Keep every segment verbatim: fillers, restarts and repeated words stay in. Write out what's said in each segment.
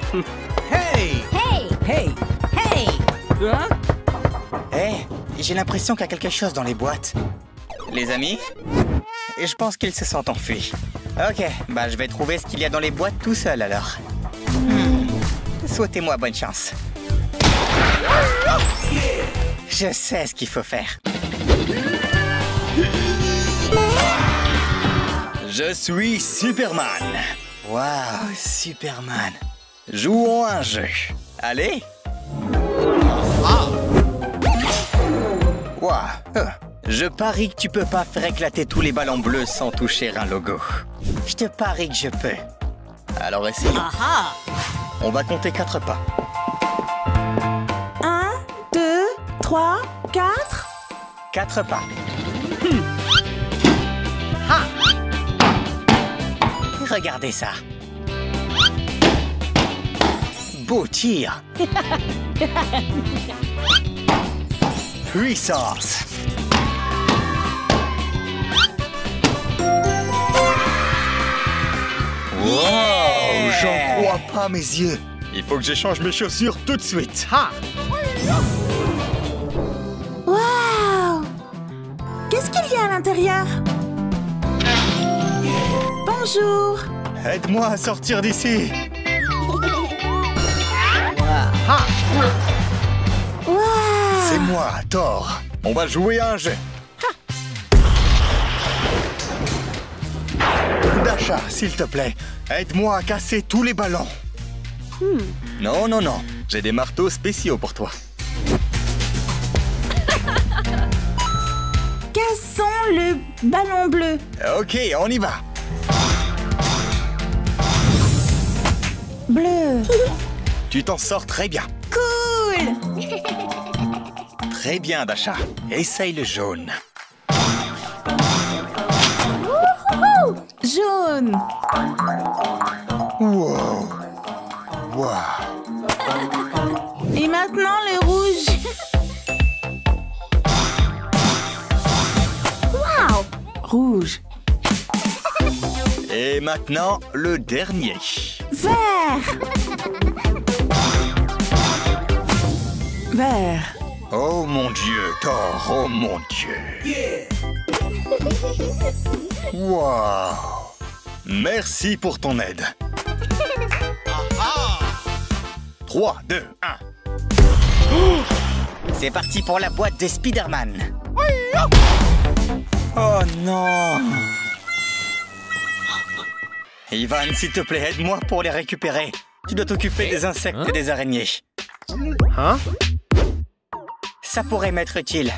Hey! Hey! Hey! Hey! Hein? Hé, j'ai l'impression qu'il y a quelque chose dans les boîtes. Les amis? Et je pense qu'ils se sont enfuis. Ok, bah je vais trouver ce qu'il y a dans les boîtes tout seul alors. Hmm. Souhaitez-moi bonne chance. Je sais ce qu'il faut faire. Je suis Superman. Waouh, Superman. Jouons un jeu. Allez. Waouh. euh, Je parie que tu peux pas faire éclater tous les ballons bleus sans toucher un logo. Je te parie que je peux. Alors essayons. Aha! On va compter quatre pas. Un, deux, trois, quatre. Quatre pas. Ha! Regardez ça. Beau tir. Puissance. Wow, j'en crois pas mes yeux. Il faut que j'échange mes chaussures tout de suite. Ha! Waouh! Qu'est-ce qu'il y a à l'intérieur? Bonjour. Aide-moi à sortir d'ici. Ha! Waouh! C'est moi, Thor. On va jouer à un jeu. Dasha, s'il te plaît, aide-moi à casser tous les ballons. Non, non, non. J'ai des marteaux spéciaux pour toi. Cassons le ballon bleu. Ok, on y va. Bleu. Tu t'en sors très bien. Cool. Très bien, Dasha. Essaye le jaune. Jaune. Wow. Wow. Et maintenant le rouge. Wow! Rouge. Et maintenant, le dernier. Vert. Vert. Oh mon Dieu, Thor, oh mon Dieu. Wow. Merci pour ton aide. trois, deux, un. C'est parti pour la boîte des Spider-Man. Oh non. Ivan, s'il te plaît, aide-moi pour les récupérer. Tu dois t'occuper des insectes Hein? et des araignées. Hein? Ça pourrait m'être utile.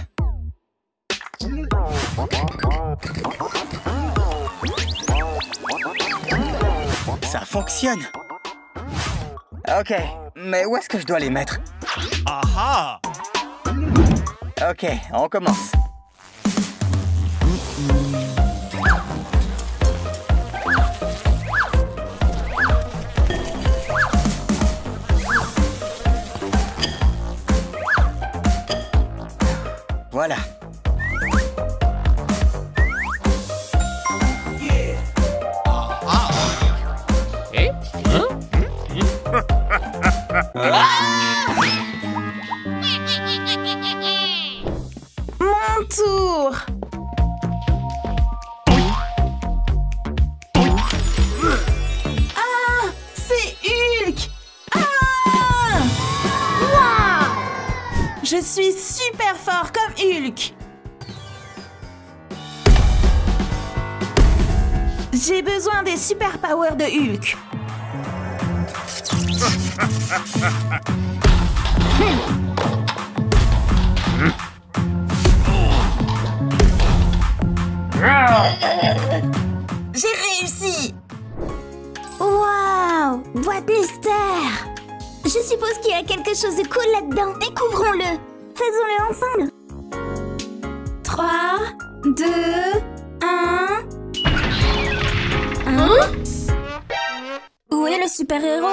Ça fonctionne. Ok, mais où est-ce que je dois les mettre? Aha! Ok, on commence. Voilà. Eh? Hein? Mon tour. Ah, c'est Hulk. Ah! Waouh! Je suis super fort comme Hulk. J'ai besoin des super powers de Hulk. J'ai réussi. Wow! Boîte mystère! Je suppose qu'il y a quelque chose de cool là-dedans. Découvrons-le! Faisons-le ensemble! trois, deux, un. Hein? Où est le super-héros?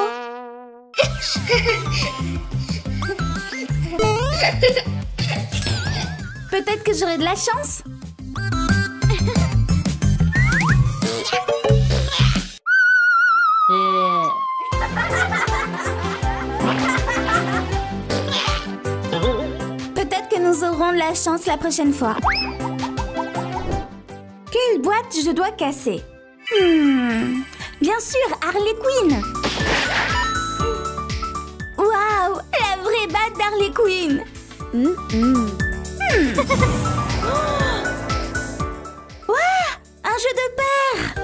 Peut-être que j'aurai de la chance. Peut-être que nous aurons de la chance la prochaine fois. Quelle boîte je dois casser? Hmm, bien sûr, Harley Quinn. Waouh, la vraie batte d'Harley Quinn. Hmm. Hmm. Waouh, un jeu de paires.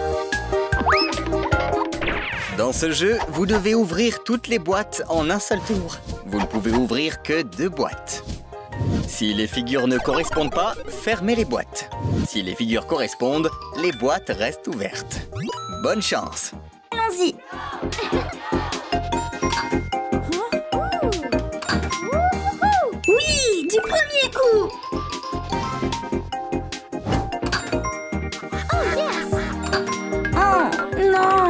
Dans ce jeu, vous devez ouvrir toutes les boîtes en un seul tour. Vous ne pouvez ouvrir que deux boîtes. Si les figures ne correspondent pas, fermez les boîtes. Si les figures correspondent, les boîtes restent ouvertes. Bonne chance! Allons-y. Oui, du premier coup. Oh, yes. Oh, non.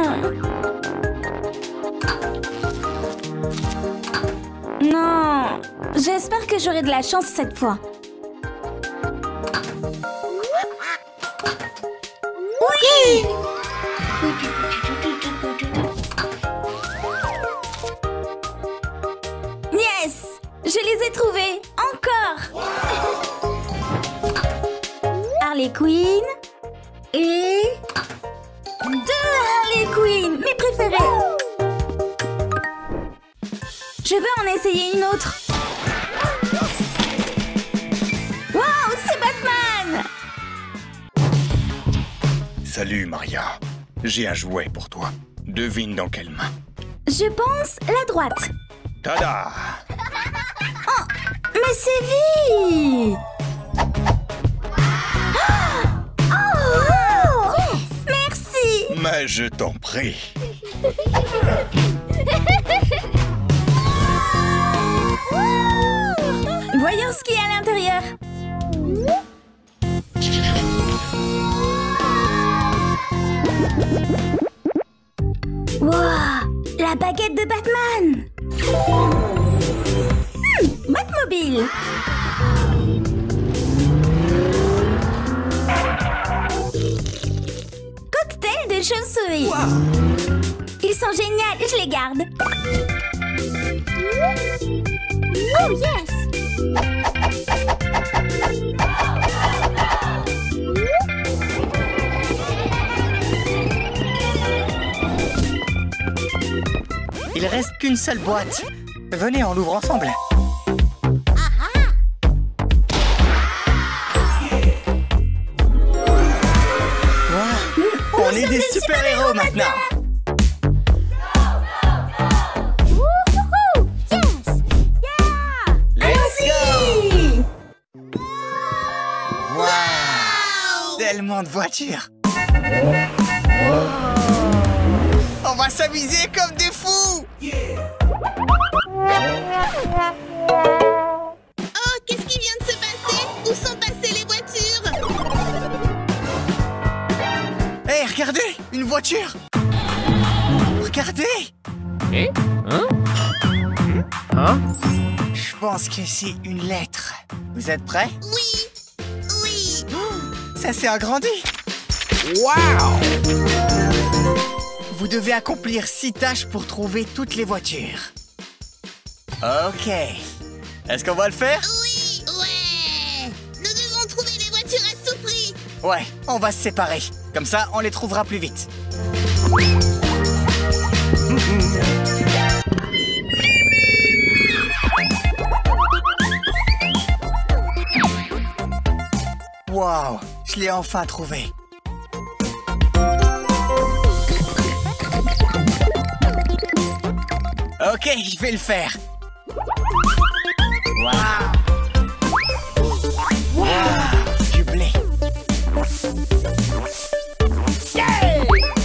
Non. J'espère que j'aurai de la chance cette fois. Oui. Yes! Je les ai trouvés! Encore! Harley Quinn et... deux Harley Quinn! Mes préférés! Je veux en essayer une autre! Wow! C'est Batman! Salut, Maria. J'ai un jouet pour toi. Devine dans quelle main. Je pense la droite. Tada! Oh! Mais c'est vie! Oh! Oh! Merci! Mais je t'en prie. Voyons ce qu'il y a à l'intérieur. Wow! La baguette de Batman! Hmm, Batmobile! Cocktail de chauve-souris! Wow. Ils sont géniaux, je les garde! Oh yes! Il reste qu'une seule boîte. Venez, on l'ouvre ensemble. Wow. On est des super-héros maintenant. Wouhou! Yes! Yeah! Let's go! Wow! Wow! Tellement de voitures. On va s'amuser comme des fous. Oh, qu'est-ce qui vient de se passer? Où sont passées les voitures? Hé, hey, regardez, une voiture. Regardez. Eh? Hein? Hein? Je pense que c'est une lettre. Vous êtes prêts? Oui, oui. Ça s'est agrandi. Wow! Vous devez accomplir six tâches pour trouver toutes les voitures. Ok. Est-ce qu'on va le faire? Oui, ouais. Nous devons trouver les voitures à tout prix. Ouais, on va se séparer. Comme ça, on les trouvera plus vite. Wow, je l'ai enfin trouvé. Ok, je vais le faire. Waouh! Waouh! Du blé. Yeah!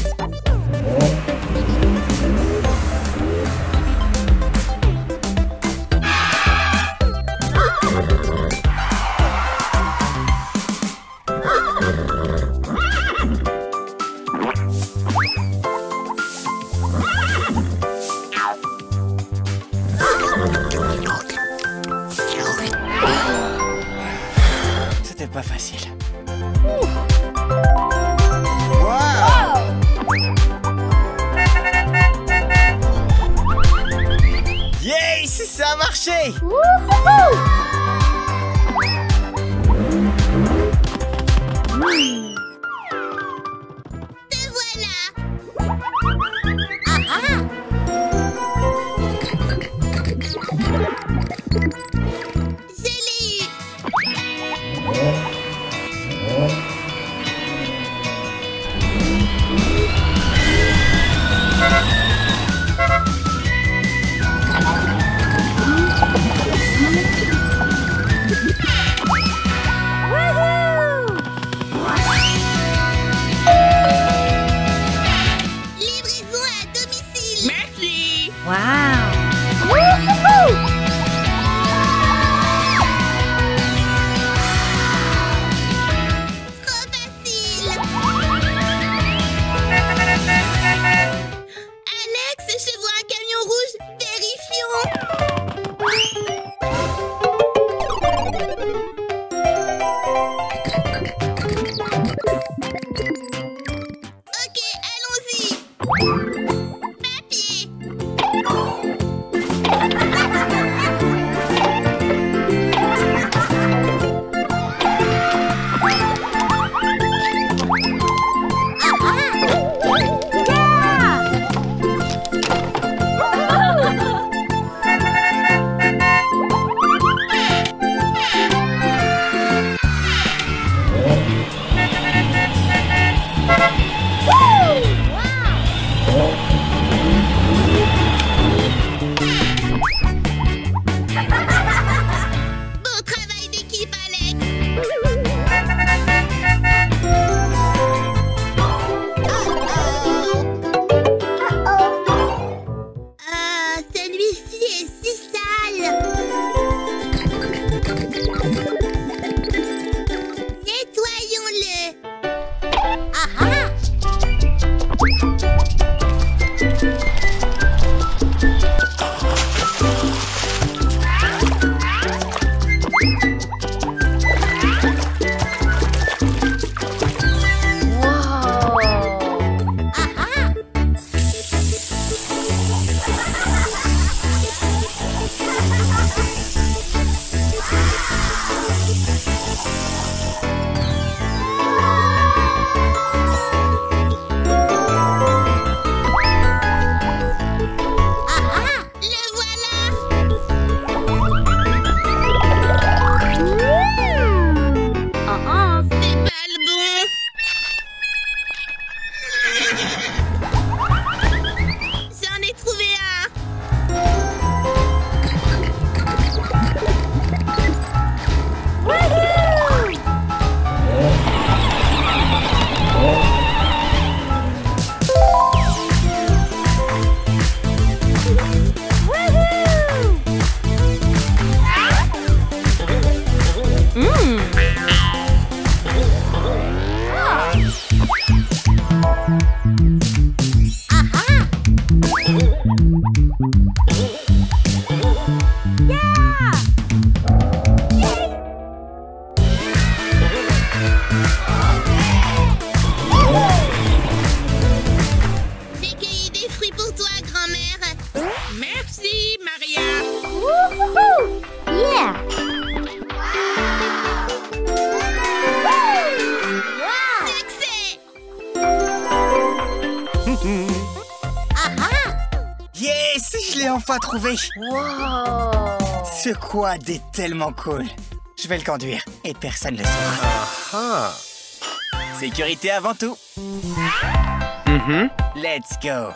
C'était pas facile. Wow! Ça a marché! Wouhou! Te voilà! Ah ah! Je l'ai eu! Livraison à domicile! Merci. Wow! Wouhou! Trop facile! Alex, je vois un camion rouge! Vérifions! Ok, allons-y! Papier! Bon travail d'équipe, Alex! Ah, celui-ci est si sale! Nettoyons-le! Ah ah! Le voilà! Ah, C'est pas le bon! J'en ai trouvé un! J'ai cueilli des fruits pour toi, grand-mère! Merci, Maria. wouhou! Yeah! Succès! Yes! Je l'ai enfin trouvé! Wow! Ce quad est tellement cool. Je vais le conduire et personne ne le saura. Ah. Sécurité avant tout. Mhm. Let's go.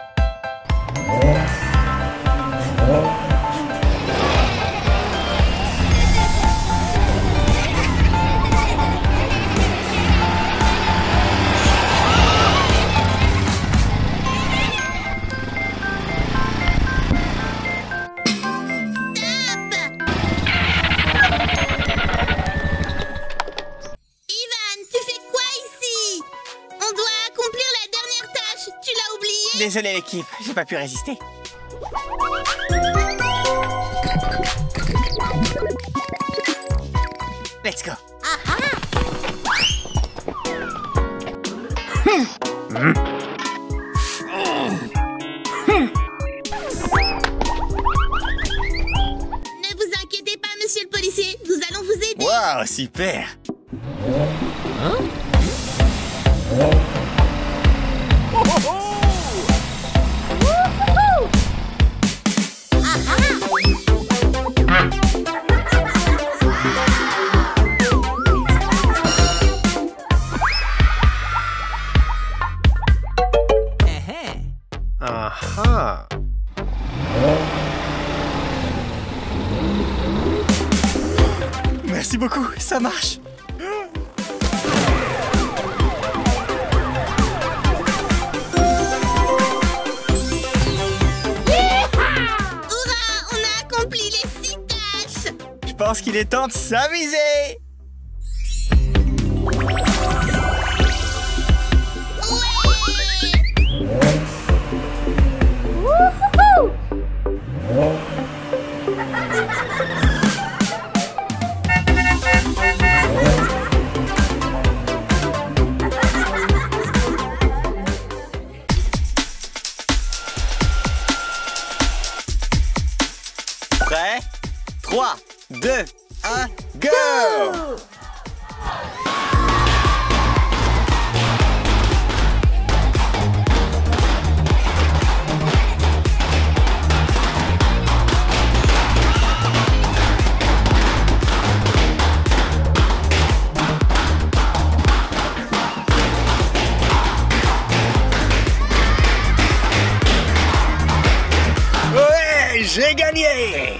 Désolé l'équipe, j'ai pas pu résister. Let's go. Waouh, super! Hein? Aha! Merci beaucoup, ça marche! Hurrah, on a accompli les six tâches. Je pense qu'il est temps de s'amuser! Prêt? trois, deux, un, go! Ouais, j'ai gagné!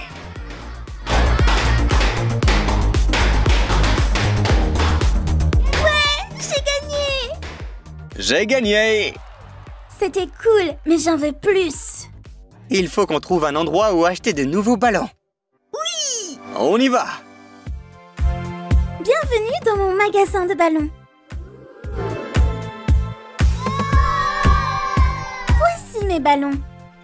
J'ai gagné! C'était cool, mais j'en veux plus. Il faut qu'on trouve un endroit où acheter de nouveaux ballons. Oui! On y va! Bienvenue dans mon magasin de ballons. Voici mes ballons.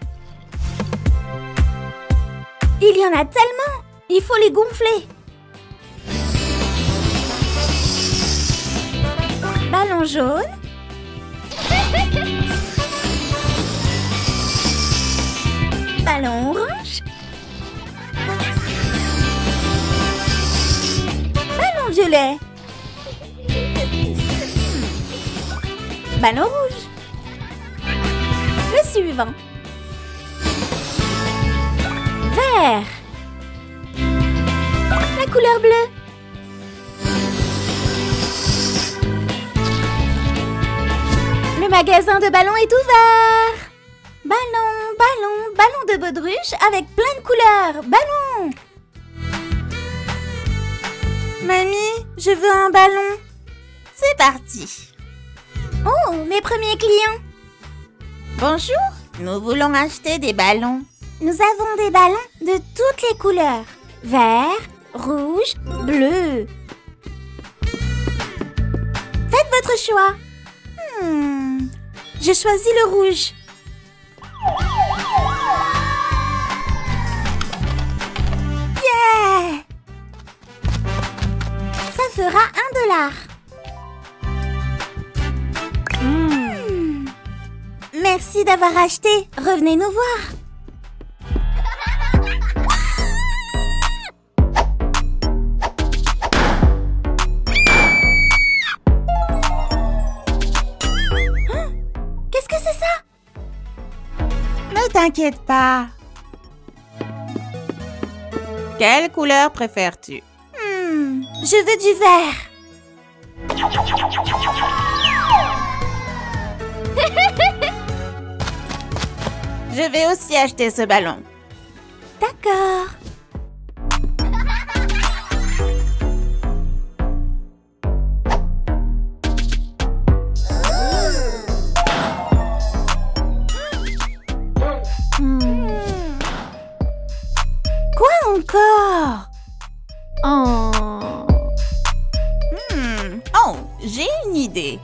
Il y en a tellement! Il faut les gonfler. Ballon jaune. Ballon orange. Ballon violet. Ballon rouge. Le suivant. Vert. La couleur bleue. Le magasin de ballons est ouvert. Ballon, ballon, ballon de baudruche avec plein de couleurs. Ballon. Mamie, je veux un ballon. C'est parti. Oh, mes premiers clients. Bonjour, nous voulons acheter des ballons. Nous avons des ballons de toutes les couleurs. Vert, rouge, bleu. Faites votre choix. Hmm, j'ai choisi le rouge. Yeah! Ça fera un dollar. Hmm. Merci d'avoir acheté. Revenez nous voir. Qu'est-ce que c'est ça? Ne t'inquiète pas. Quelle couleur préfères-tu? Hmm, je veux du vert. Je vais aussi acheter ce ballon. D'accord. Hmm. Quoi encore? Oh. Hmm. Oh, j'ai une idée.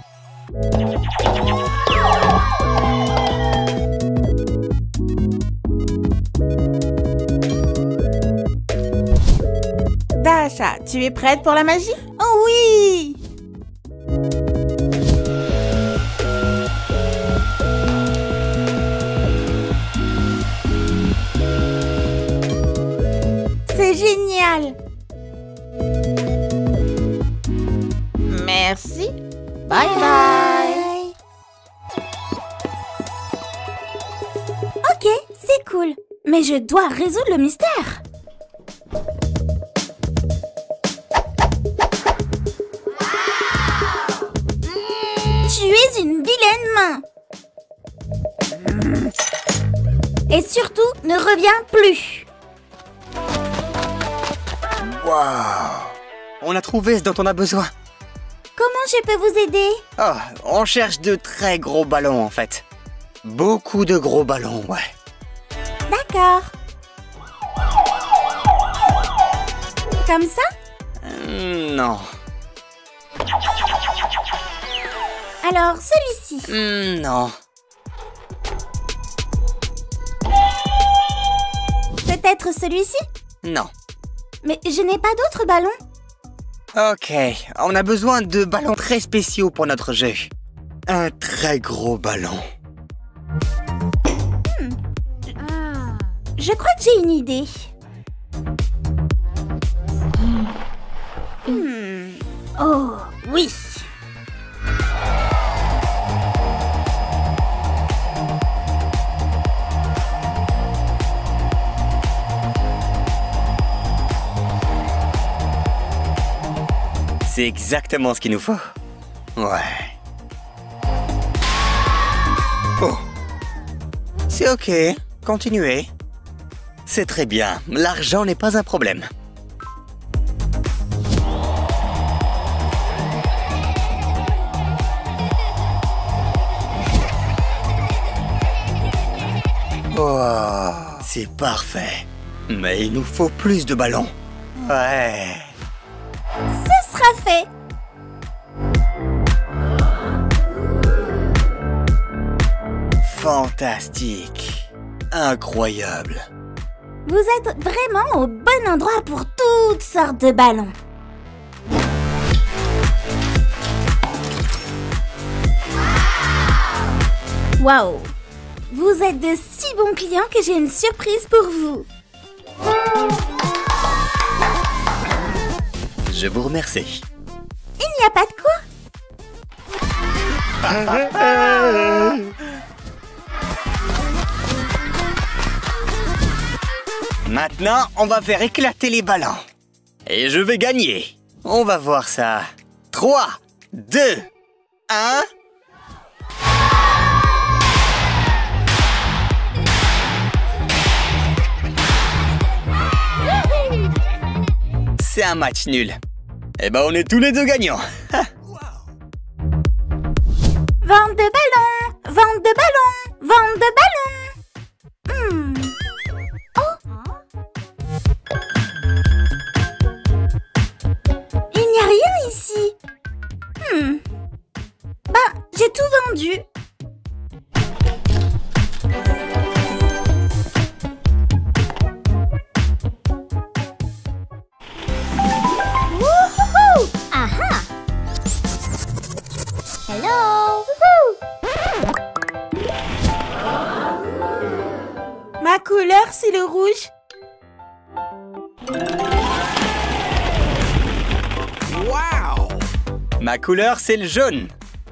Dasha, tu es prête pour la magie? Oh oui! C'est génial! Merci. Bye bye. Ok, c'est cool. Mais je dois résoudre le mystère. Tu es une vilaine main. Et surtout, ne reviens plus. Waouh! On a trouvé ce dont on a besoin. Comment je peux vous aider? Oh, on cherche de très gros ballons en fait. Beaucoup de gros ballons, ouais. D'accord. Comme ça? Euh, non. Alors, celui-ci. Hmm, non. Peut-être celui-ci? Non. Mais je n'ai pas d'autres ballons. Ok, on a besoin de ballons très spéciaux pour notre jeu. Un très gros ballon. Hmm. Je crois que j'ai une idée. Hmm. Oh, oui. C'est exactement ce qu'il nous faut. Ouais. Oh. C'est ok. Continuez. C'est très bien. L'argent n'est pas un problème. Oh, c'est parfait. Mais il nous faut plus de ballons. Ouais. Ce sera fait. Fantastique. Incroyable. Vous êtes vraiment au bon endroit pour toutes sortes de ballons. Waouh! Vous êtes de si bons clients que j'ai une surprise pour vous. Je vous remercie. Il n'y a pas de quoi. Maintenant, on va faire éclater les ballons. Et je vais gagner. On va voir ça. trois, deux, un... C'est un match nul. Eh ben, on est tous les deux gagnants. Vente de ballons, vente de ballons, vente de ballons. Hmm. Oh. Il n'y a rien ici. Hmm. Ben, j'ai tout vendu. Wouhou! Aha! Hello! Wouhou! Ma couleur, c'est le rouge. Wow! Ma couleur, c'est le jaune.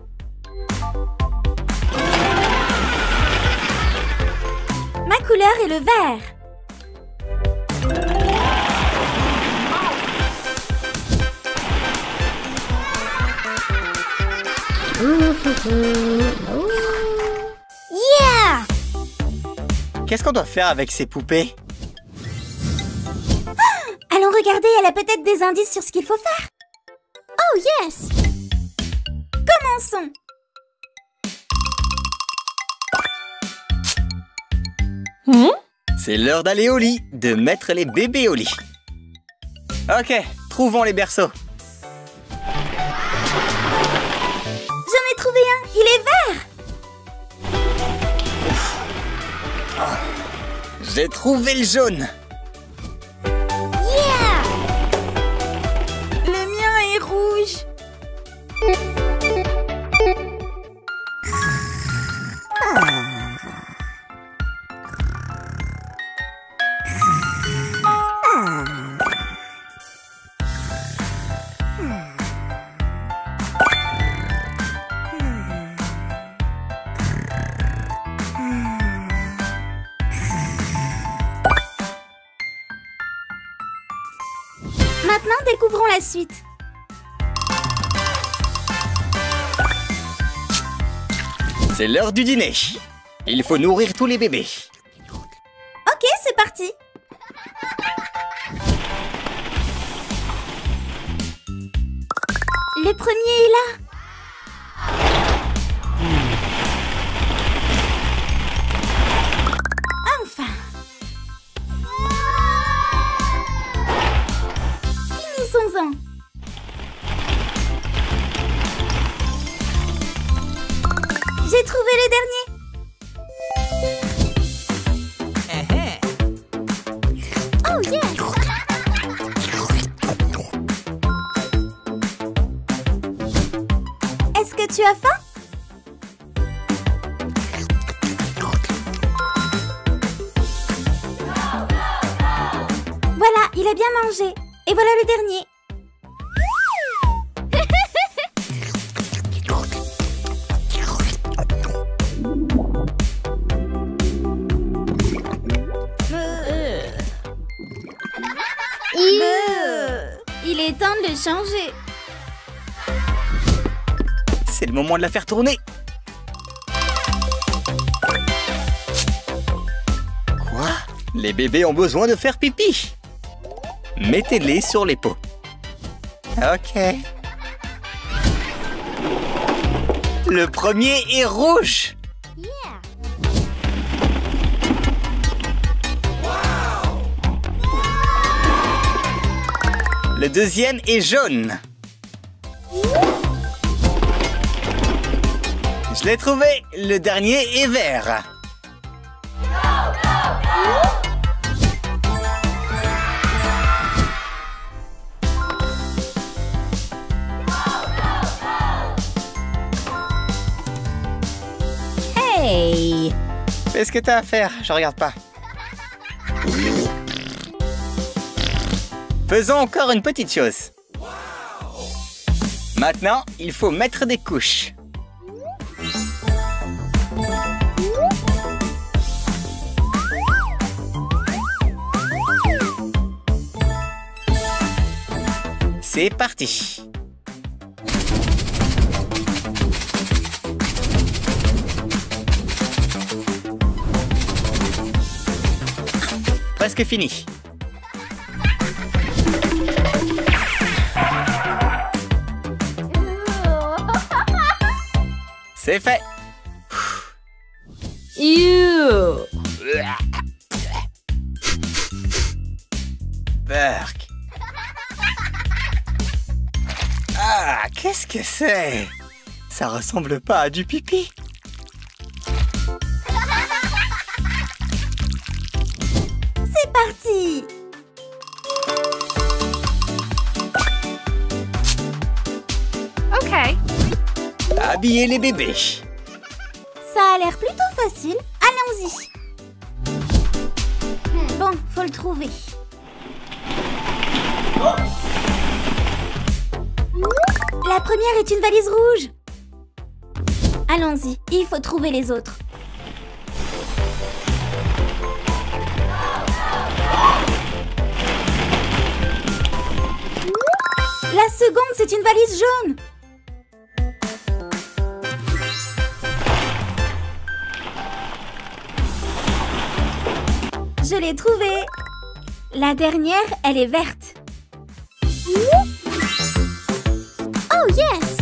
Ma couleur est le vert. Yeah! Qu'est-ce qu'on doit faire avec ces poupées? Allons regarder, elle a peut-être des indices sur ce qu'il faut faire. Oh yes! Commençons. C'est l'heure d'aller au lit, de mettre les bébés au lit. Ok, trouvons les berceaux. J'en ai trouvé un, il est vert. J'ai trouvé le jaune. Yeah! Le mien est rouge. Maintenant, découvrons la suite. C'est l'heure du dîner. Il faut nourrir tous les bébés. Ok, c'est parti. Le premier est là. Enfin. Finissons-en. J'ai trouvé le dernier. Oh yes. Est-ce que tu as faim? Voilà, il a bien mangé. Et voilà le dernier. Il est temps de le changer. C'est le moment de la faire tourner. Quoi? Les bébés ont besoin de faire pipi. Mettez-les sur les pots. Ok. Le premier est rouge. Le deuxième est jaune. Je l'ai trouvé. Le dernier est vert. Hey! Fais ce que t'as à faire, je regarde pas. Faisons encore une petite chose. Maintenant, il faut mettre des couches. C'est parti. Presque fini. C'est fait. Ew. Burk. Ah, qu'est-ce que c'est? Ça ressemble pas à du pipi. C'est parti. Okay. Habiller les bébés. Ça a l'air plutôt facile. Allons-y. Bon, faut le trouver. La première est une valise rouge. Allons-y, il faut trouver les autres. La seconde, c'est une valise jaune. Je l'ai trouvée. La dernière, elle est verte. Oh yes.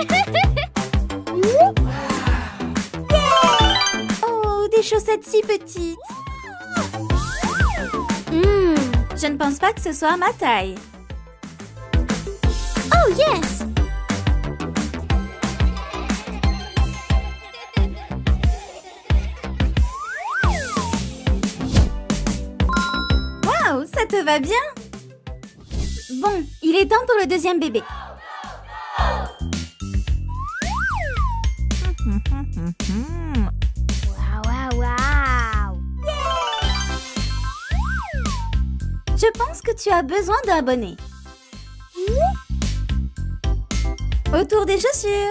Oh, des chaussettes si petites. Hmm, je ne pense pas que ce soit à ma taille. Oh yes. Waouh, ça te va bien? Bon, il est temps pour le deuxième bébé. Waouh, waouh, waouh. Je pense que tu as besoin d'un bonnet. Autour des chaussures.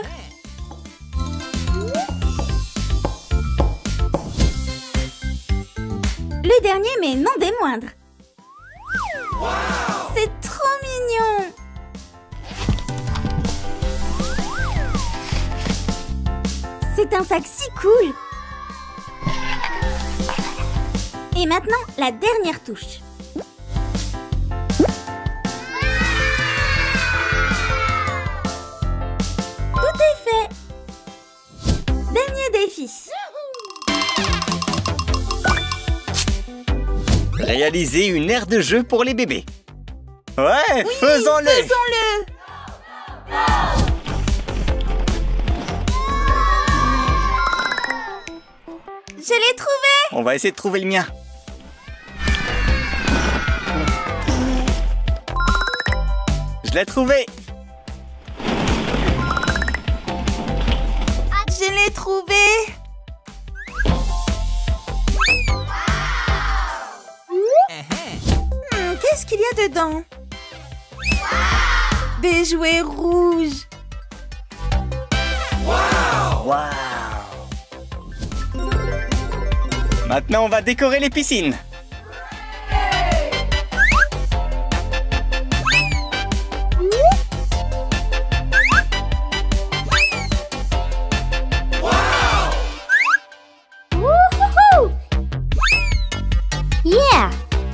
Le dernier, mais non des moindres. C'est trop mignon. C'est un sac si cool. Et maintenant, la dernière touche. Tout est fait. Dernier défi. Réaliser une aire de jeu pour les bébés. Ouais, Oui, faisons-le. faisons-le. Je l'ai trouvé. On va essayer de trouver le mien. Je l'ai trouvé. Je l'ai trouvé. Hmm, qu'est-ce qu'il y a dedans? Des jouets rouges. Waouh. Maintenant, on va décorer les piscines. Wouhou! Yeah!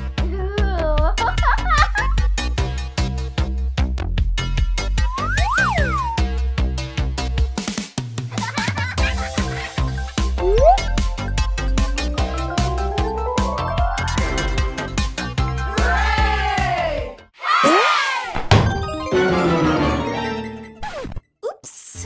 Oups.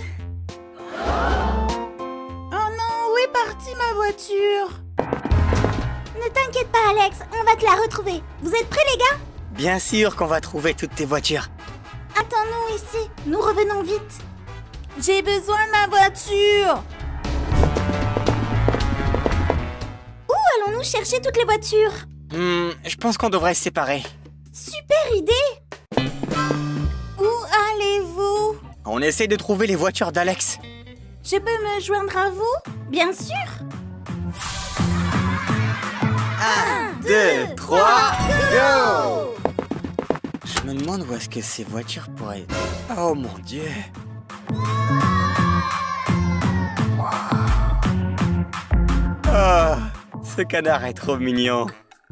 Oh non, où est partie ma voiture? Ne t'inquiète pas, Alex, on va te la retrouver. Vous êtes prêts, les gars? Bien sûr qu'on va trouver toutes tes voitures. Attends-nous ici. Nous revenons vite. J'ai besoin de ma voiture. Où allons-nous chercher toutes les voitures? Hmm, je pense qu'on devrait se séparer. Super idée! Où allez-vous? On essaie de trouver les voitures d'Alex. Je peux me joindre à vous? Bien sûr! Un, deux, trois, go! Je me demande où est-ce que ces voitures pourraient être. Oh mon Dieu! Oh, ce canard est trop mignon.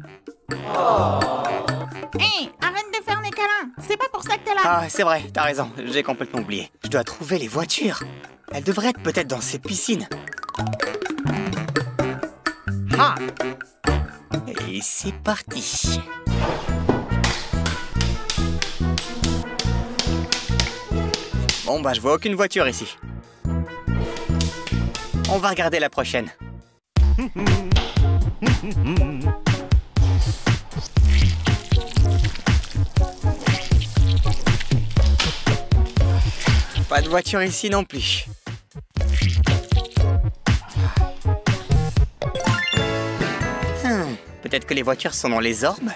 Hé, arrête de faire mes câlins. C'est pas pour ça que t'es là. Ah, c'est vrai, t'as raison, j'ai complètement oublié. Je dois trouver les voitures. Elles devraient être peut-être dans ces piscines. Ah! Et c'est parti. Bon, bah, je vois aucune voiture ici. On va regarder la prochaine. Pas de voiture ici non plus. Hmm, peut-être que les voitures sont dans les orbes?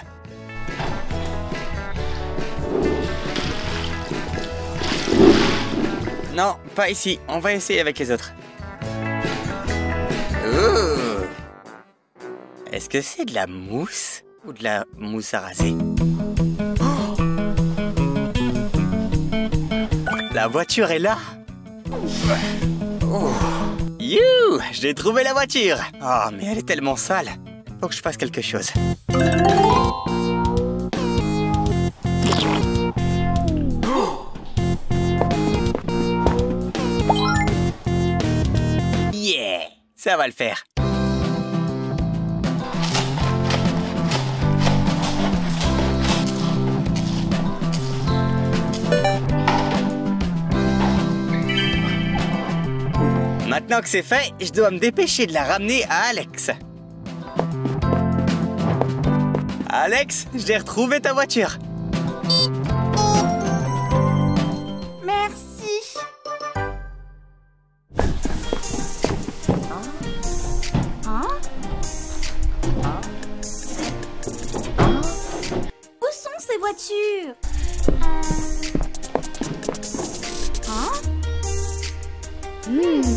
Non, pas ici. On va essayer avec les autres. Oh! Est-ce que c'est de la mousse ou de la mousse à raser? Oh! La voiture est là. Oh! You! J'ai trouvé la voiture. Oh, mais elle est tellement sale. Faut que je fasse quelque chose. Yeah! Ça va le faire. Maintenant que c'est fait, je dois me dépêcher de la ramener à Alex. Alex, j'ai retrouvé ta voiture. Merci. Où sont ces voitures? Hein? Hmm.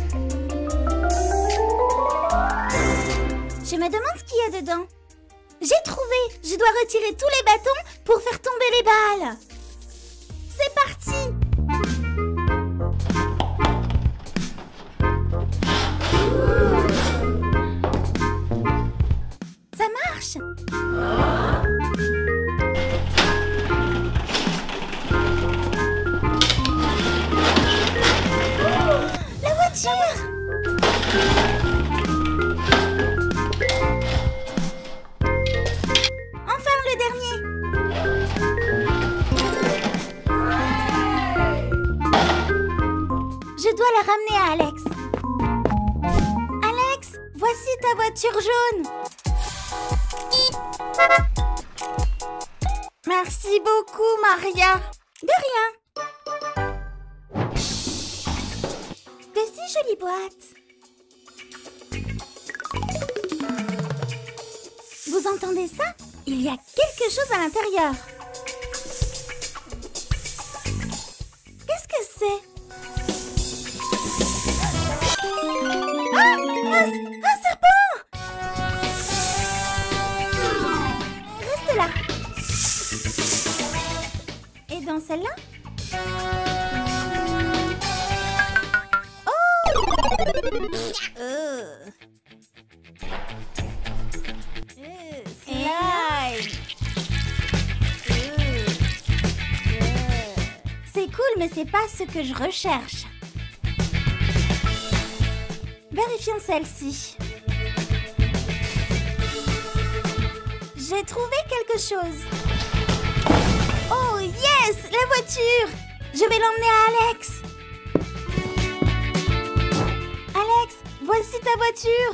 Je me demande ce qu'il y a dedans. J'ai trouvé! Je dois retirer tous les bâtons pour faire tomber les balles. C'est parti! marche. La voiture! Enfin le dernier! Je dois la ramener à Alex. Alex, voici ta voiture jaune. Merci beaucoup, Maria. De rien. De si jolies boîtes. Vous entendez ça? Il y a quelque chose à l'intérieur. Qu'est-ce que c'est? Ah, un, un serpent! Reste là. Et dans celle-là? Oh! Euh. Euh, slime. Euh. C'est cool, mais c'est pas ce que je recherche. Vérifions celle-ci. J'ai trouvé quelque chose. Oh yes, la voiture! Je vais l'emmener à Alex. Alex, voici ta voiture.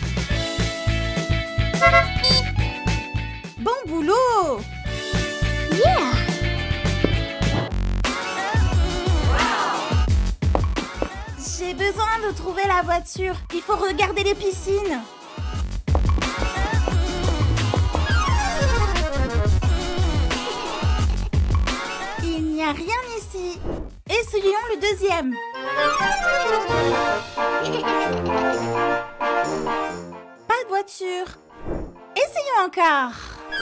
Bon boulot! Yeah! J'ai besoin de trouver la voiture. Il faut regarder les piscines. Il n'y a rien ici. Essayons le deuxième. Pas de voiture. Essayons encore.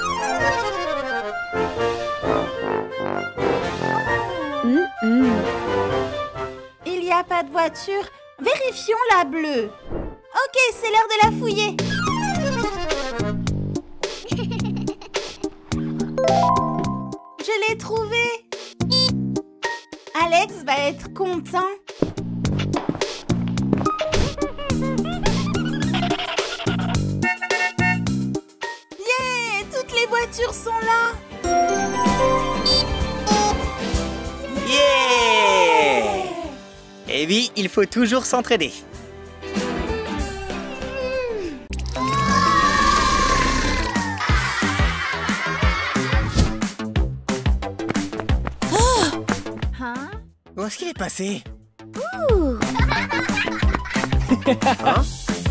Mm-mm. Il n'y a pas de voiture. Vérifions la bleue. Ok, c'est l'heure de la fouiller. Je l'ai trouvée. Alex va être content. Yeah, toutes les voitures sont là. Yeah! Eh oui, il faut toujours s'entraider. Où est-ce qu'il est passé? Ouh. Hein?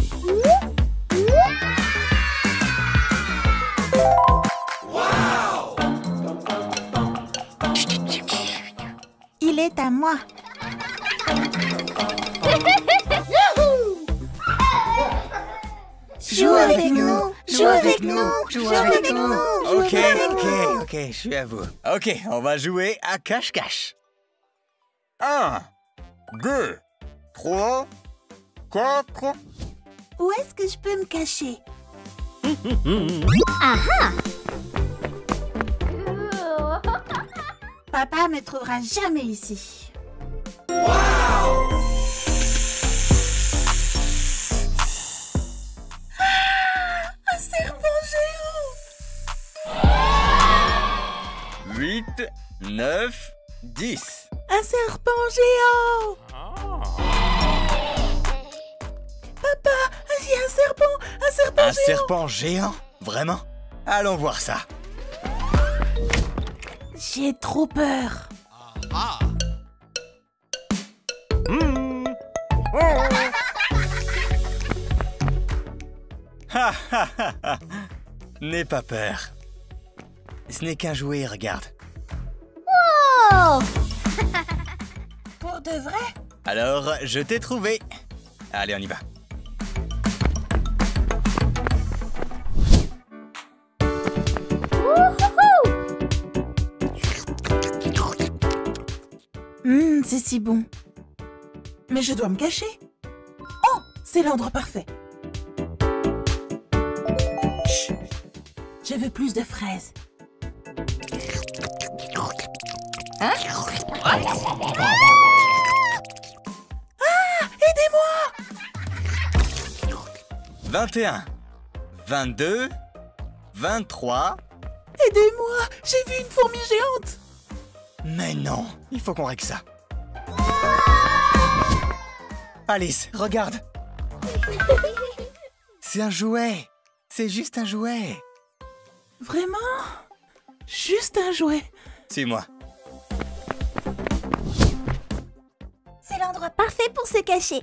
Il est à moi. Joue avec nous, joue avec nous, joue avec nous. Ok, ok, ok, je suis à vous. Ok, on va jouer à cache-cache. Un, deux, trois, quatre. Où est-ce que je peux me cacher? Aha! Papa me trouvera jamais ici. Ah, un serpent géant! Huit, neuf, dix. Un serpent géant! Papa, il y a un serpent! Un serpent Un géant! serpent géant? Vraiment? Allons voir ça. J'ai trop peur. Mmh. Ha ha ha ha. N'aie pas peur. Ce n'est qu'un jouet, regarde. Oh! Pour de vrai? Alors, je t'ai trouvé. Allez, on y va. Hum, c'est si bon. Mais je dois me cacher. Oh, c'est l'endroit parfait. Chut. Je veux plus de fraises. Hein? Ah, aidez-moi! vingt et un, vingt-deux, vingt-trois. Aidez-moi! J'ai vu une fourmi géante! Mais non, il faut qu'on règle ça. Alice, regarde. C'est un jouet. C'est juste un jouet. Vraiment? Juste un jouet. Suis-moi. C'est l'endroit parfait pour se cacher.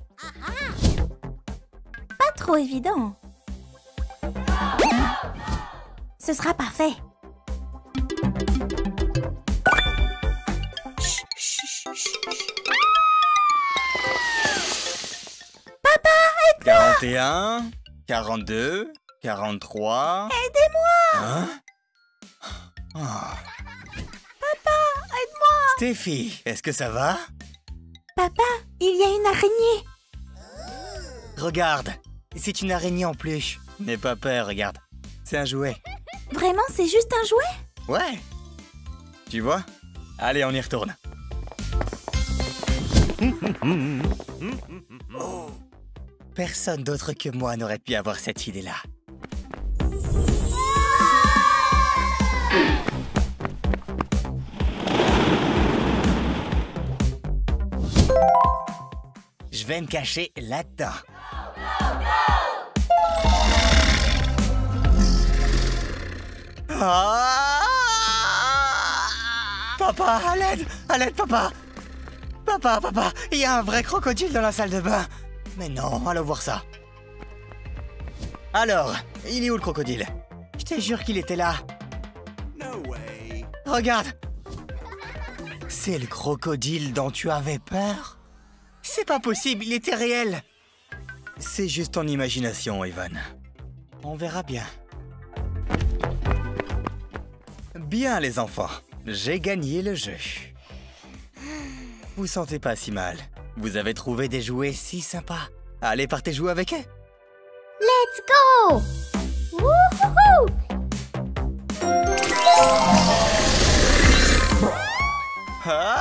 Pas trop évident. Ce sera parfait. Papa, aide-moi! quarante et un, quarante-deux, quarante-trois... Aidez-moi! Hein? Oh. Papa, aide-moi! Steffi, est-ce que ça va? Papa, il y a une araignée. Regarde, c'est une araignée en peluche. N'aie pas peur, regarde. C'est un jouet. Vraiment, c'est juste un jouet? Ouais. Tu vois? Allez, on y retourne. Oh. Personne d'autre que moi n'aurait pu avoir cette idée-là. Je vais me cacher là-dedans. Ah! Papa, à l'aide! À l'aide, papa! Papa, papa, il y a un vrai crocodile dans la salle de bain. Mais non, allons voir ça. Alors, il est où le crocodile? Je te jure qu'il était là. No way. Regarde! C'est le crocodile dont tu avais peur? C'est pas possible, il était réel. C'est juste ton imagination, Evan. On verra bien. Bien, les enfants. J'ai gagné le jeu. Vous sentez pas si mal. Vous avez trouvé des jouets si sympas. Allez, partez jouer avec eux. Let's go! Wouhou! Ah!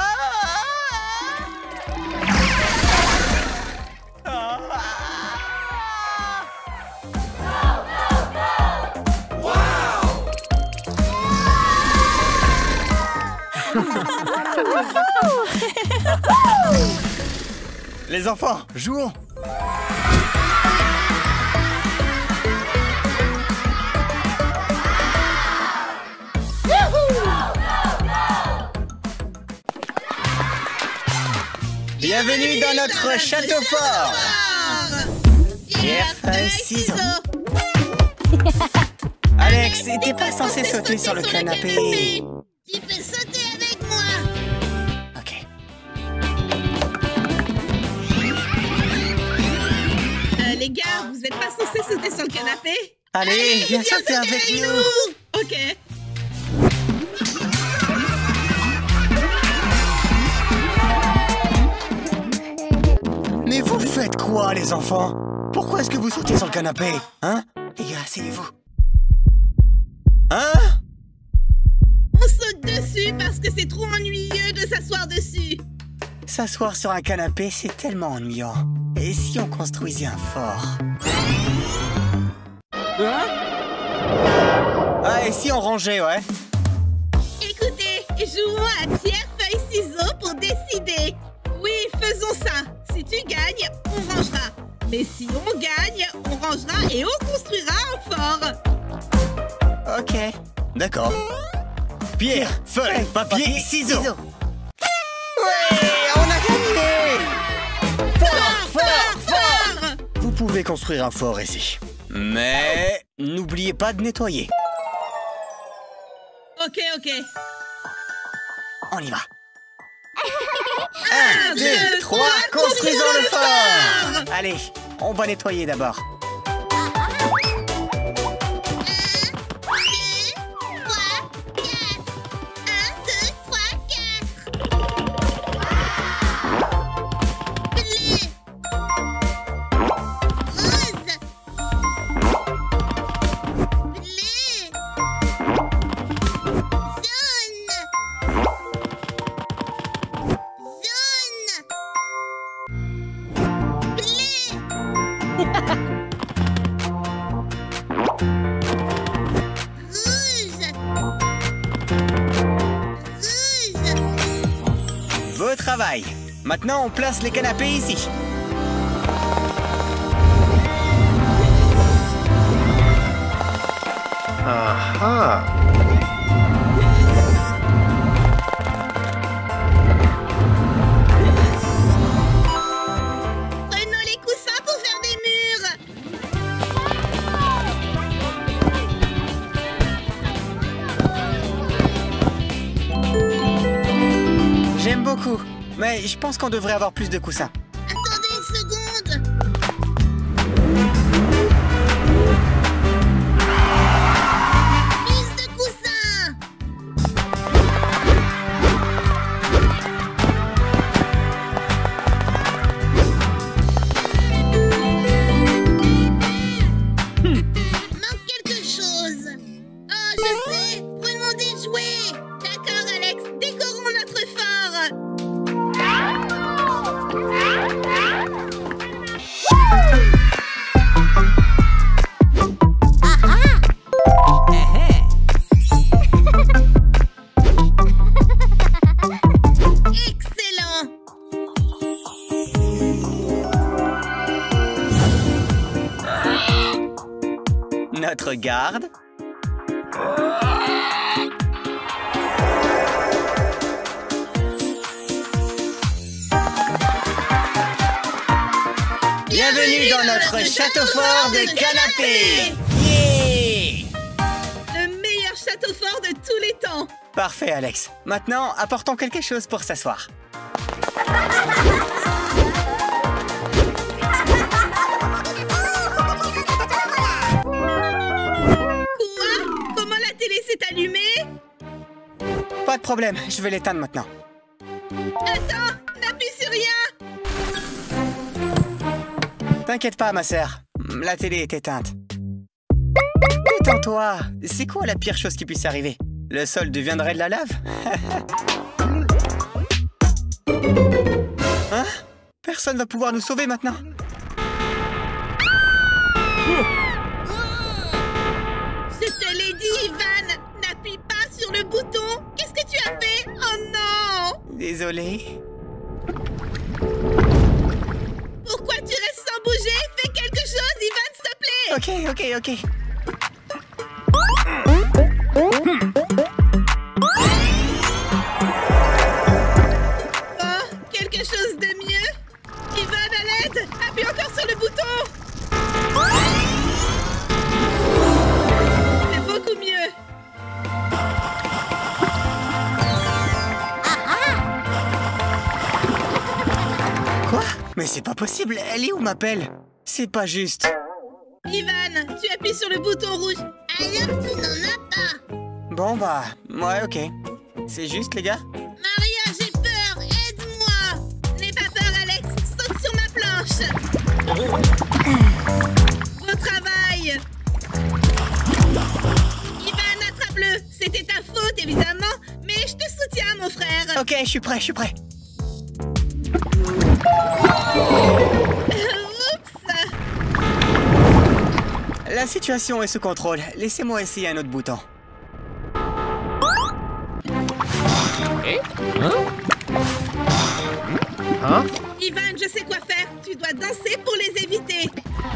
Les enfants, jouons! Bienvenue dans notre château fort! Pierre, feuille, ciseaux. Alex, t'es pas censé sauter sur le canapé. Tu peux sauter avec moi. Ok. Euh, les gars, vous êtes pas censés sauter sur le canapé? Allez, viens sauter avec nous. Ok. Mais vous faites quoi, les enfants? Pourquoi est-ce que vous sautez sur le canapé? Hein? Les gars, asseyez-vous. Hein? On saute dessus parce que c'est trop ennuyeux de s'asseoir dessus. S'asseoir sur un canapé, c'est tellement ennuyant. Et si on construisait un fort? Hein? Ah, et si on rangeait, ouais? Écoutez, jouons à pierre, feuille, ciseaux pour décider. Oui, faisons ça. Si tu gagnes, on rangera. Mais si on gagne, on rangera et on construira un fort. Ok, d'accord. Pierre, feuille, papier, ciseaux. Ouais, on a gagné! Fort, fort, fort! Vous pouvez construire un fort ici. Mais n'oubliez pas de nettoyer. Ok, ok. On y va. Un, deux, trois, construisons le fort! Allez, on va nettoyer d'abord. travail. Maintenant, on place les canapés ici. Ah Prenons les coussins pour faire des murs. J'aime beaucoup, mais je pense qu'on devrait avoir plus de coussins. Attendez une seconde. Plus de coussins. Manque quelque chose. Oh, je sais. Prenons des jouets. D'accord, Alex. Décorons notre fort. Excellent. Notre garde. Bienvenue dans notre château fort de canapé. Yeah! Le meilleur château fort de tous les temps. Parfait, Alex. Maintenant, apportons quelque chose pour s'asseoir. Quoi? Comment la télé s'est allumée? Pas de problème, je vais l'éteindre maintenant. Attends, n'appuie sur rien. T'inquiète pas, ma sœur. La télé est éteinte. Détends-toi. C'est quoi la pire chose qui puisse arriver? Le sol deviendrait de la lave? Hein? Personne va pouvoir nous sauver maintenant. C'était Lady Ivan. N'appuie pas sur le bouton. Qu'est-ce que tu as fait? Oh non! Désolé. Pourquoi tu restes sans bouger? Fais quelque chose, Ivan, s'il te plaît! Ok, ok, ok. Oh, quelque chose de mieux? Ivan, à l'aide! Appuie encore sur le bouton! C'est beaucoup mieux! Quoi? Mais c'est pas possible. Elle est où, ma pelle? C'est pas juste. Ivan, tu appuies sur le bouton rouge. Alors tu n'en as pas. Bon, bah, ouais, ok. C'est juste, les gars? Maria, j'ai peur. Aide-moi. N'aie pas peur, Alex. Saute sur ma planche. Beau travail. Ivan, attrape-le. C'était ta faute, évidemment. Mais je te soutiens, mon frère. Ok, je suis prêt, je suis prêt. Oups. La situation est sous contrôle. Laissez-moi essayer un autre bouton. Hein? Ivan, je sais quoi faire. Tu dois danser pour les éviter.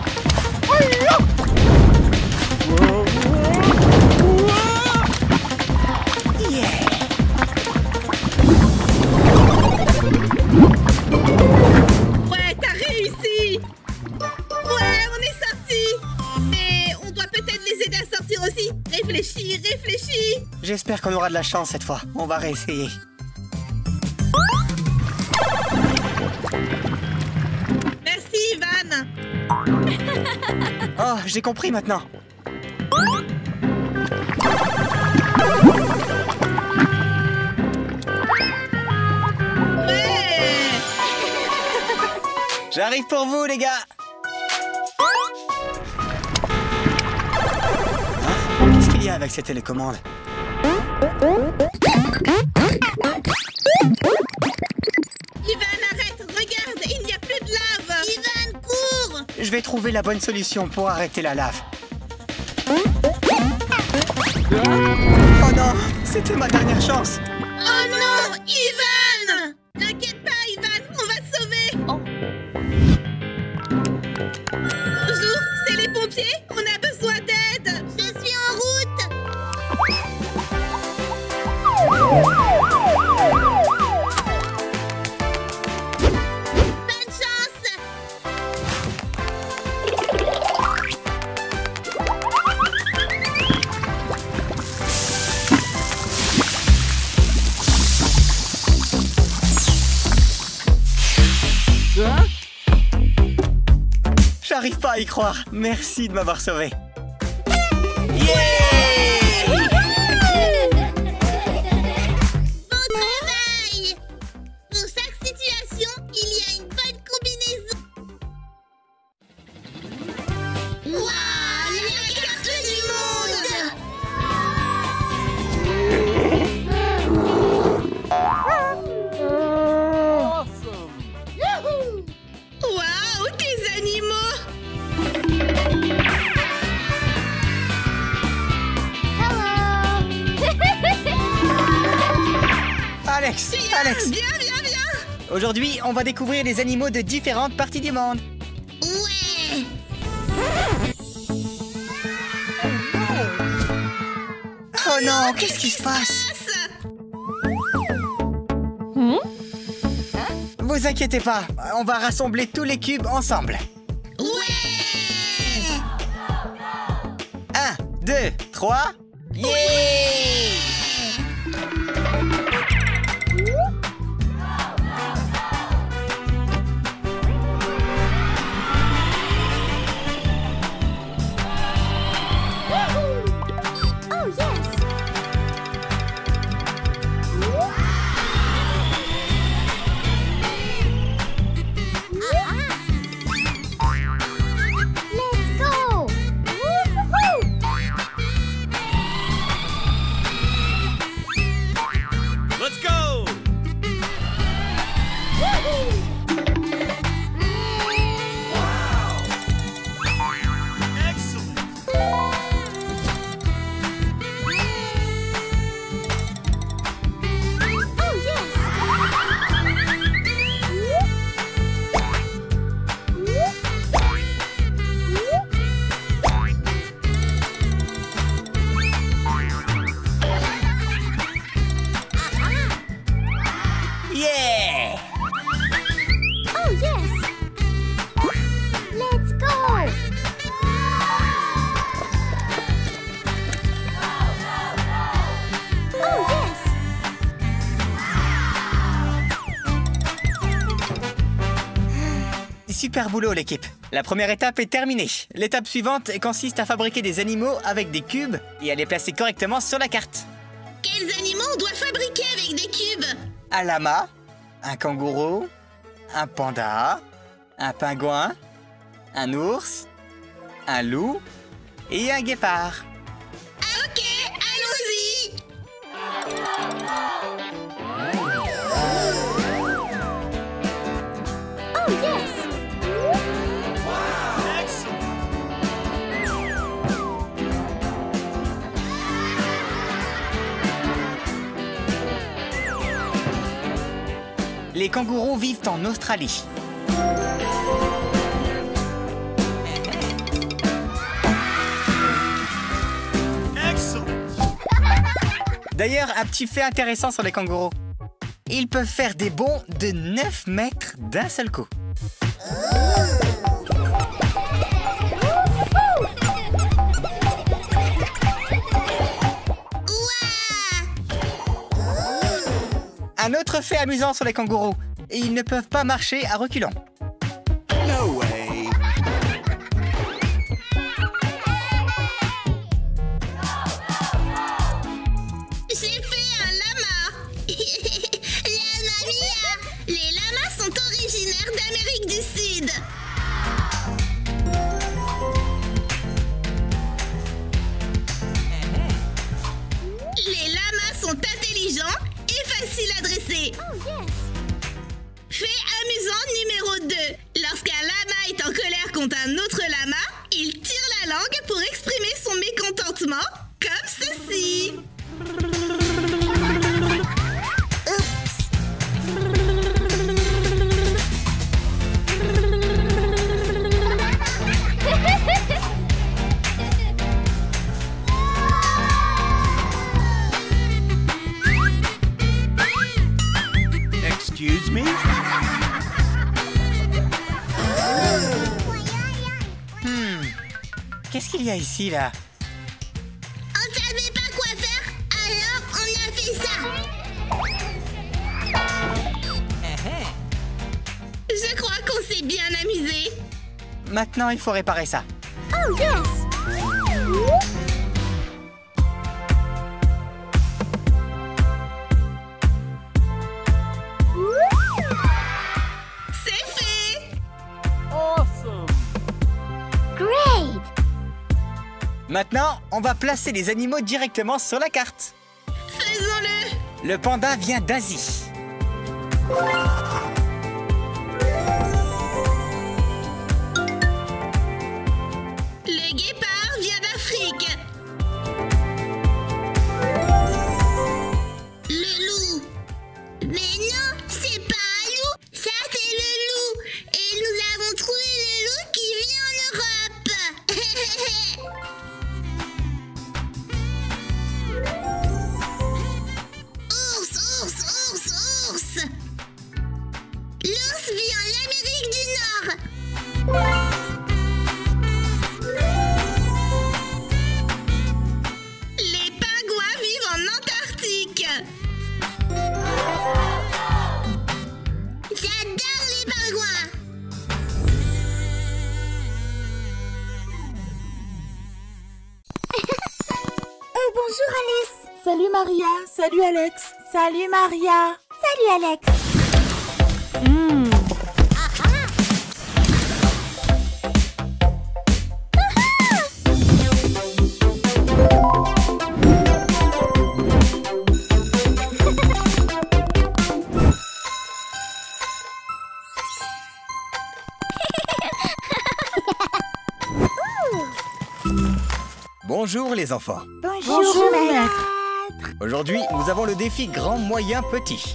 Yeah! Ouais, t'as réussi. Ouais, on est sortis. Mais on doit peut-être les aider à sortir aussi. Réfléchis, réfléchis. J'espère qu'on aura de la chance cette fois. On va réessayer. Merci, Ivan. Oh, j'ai compris maintenant. Ouais. J'arrive pour vous, les gars. Hein? Qu'est-ce qu'il y a avec ces télécommandes? Ivan, arrête. Regarde, il n'y a plus de lave. Ivan, cours. Je vais trouver la bonne solution pour arrêter la lave. Oh non, c'était ma dernière chance. Oh non, Ivan. T'inquiète pas, croire. Merci de m'avoir sauvé. Bon travail! Pour chaque situation, il y a une bonne combinaison. Waouh! La carte du monde! Waouh, tes animaux! Alex, Alex, Viens, viens, viens! aujourd'hui, on va découvrir les animaux de différentes parties du monde. Ouais! Oh non, qu'est-ce qui se passe? Vous inquiétez pas, on va rassembler tous les cubes ensemble. Ouais! Un, deux, trois. Yeah! Oh yes! Let's go! Woo-hoo-hoo! Let's go! Excellent! Oh yes! Yeah! Oh yes! Let's go! Oh yes! Super boulot l'équipe. La première étape est terminée. L'étape suivante consiste à fabriquer des animaux avec des cubes et à les placer correctement sur la carte. Quels animaux on doit fabriquer avec des cubes? Un lama, un kangourou, un panda, un pingouin, un ours, un loup et un guépard. Ah ok, allons-y! Oh yes! Excellent! Les kangourous vivent en Australie. Excellent! D'ailleurs, un petit fait intéressant sur les kangourous. Ils peuvent faire des bonds de neuf mètres d'un seul coup. Un autre fait amusant sur les kangourous, ils ne peuvent pas marcher à reculons. No way! J'ai fait un lama! La mamia! Les lamas sont originaires d'Amérique du Sud! Les lamas sont intelligents et faciles à dresser. Oh yes! Fait amusant numéro deux. Lorsqu'un lama est en colère contre un autre lama, il tire la langue pour exprimer son mécontentement, comme ceci. Excuse me? Hmm. Qu'est-ce qu'il y a ici, là? On savait pas quoi faire, alors on a fait ça. Je crois qu'on s'est bien amusé. Maintenant, il faut réparer ça. Oh, yes! C'est fait! Awesome! Great! Maintenant, on va placer les animaux directement sur la carte. Faisons-le! Le panda vient d'Asie. Le guépard vient d'Afrique. Le loup. Mais non, c'est pas un loup, ça c'est le loup. Et nous avons trouvé le loup qui vit en Europe. Ours, ours, ours, ours. L'ours vit en Amérique du Nord. Les pingouins vivent en Antarctique. J'adore les pingouins. Euh, bonjour Alice! Salut Maria, salut Alex. Salut Maria. Salut Alex! Hmm. Bonjour les enfants. Bonjour, Bonjour, maître! Aujourd'hui, nous avons le défi grand, moyen, petit.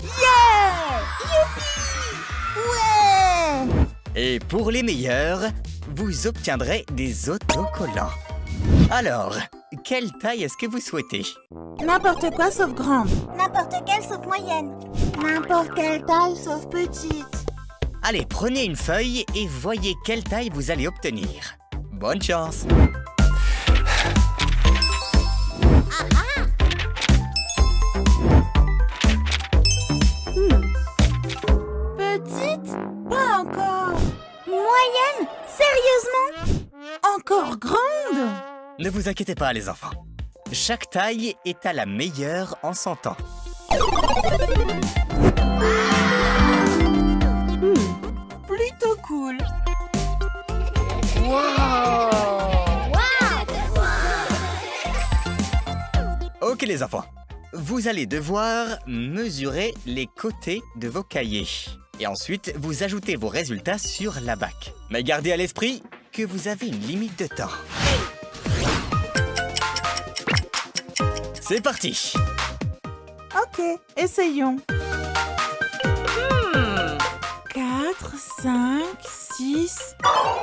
Ouais! Et pour les meilleurs, vous obtiendrez des autocollants. Alors, quelle taille est-ce que vous souhaitez? N'importe quoi sauf grande. N'importe quelle sauf moyenne. N'importe quelle taille sauf petite. Allez, prenez une feuille et voyez quelle taille vous allez obtenir. Bonne chance! Petite? Pas encore. Moyenne? Sérieusement? Encore grande? Ne vous inquiétez pas les enfants. Chaque taille est à la meilleure en son temps. Plutôt cool. Ok les enfants, vous allez devoir mesurer les côtés de vos cahiers. Et ensuite, vous ajoutez vos résultats sur la bac. Mais gardez à l'esprit que vous avez une limite de temps. C'est parti! Ok, essayons. quatre, cinq, six...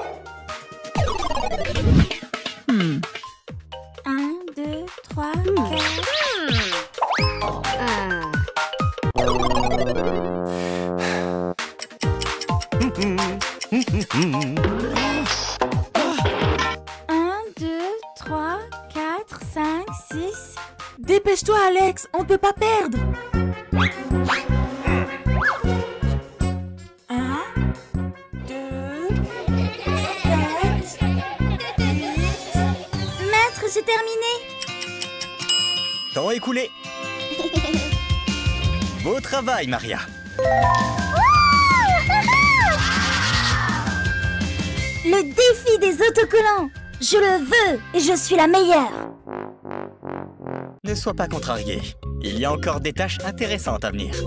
Hmm. un, deux, trois, quatre... un, deux, trois, quatre, cinq, six... Dépêche-toi, Alex, on peut pas perdre. Un, deux, sept, huit... Maître, j'ai terminé! Temps écoulé. Beau travail, Maria. Le défi des autocollants! Je le veux et je suis la meilleure! Ne sois pas contrarié. Il y a encore des tâches intéressantes à venir.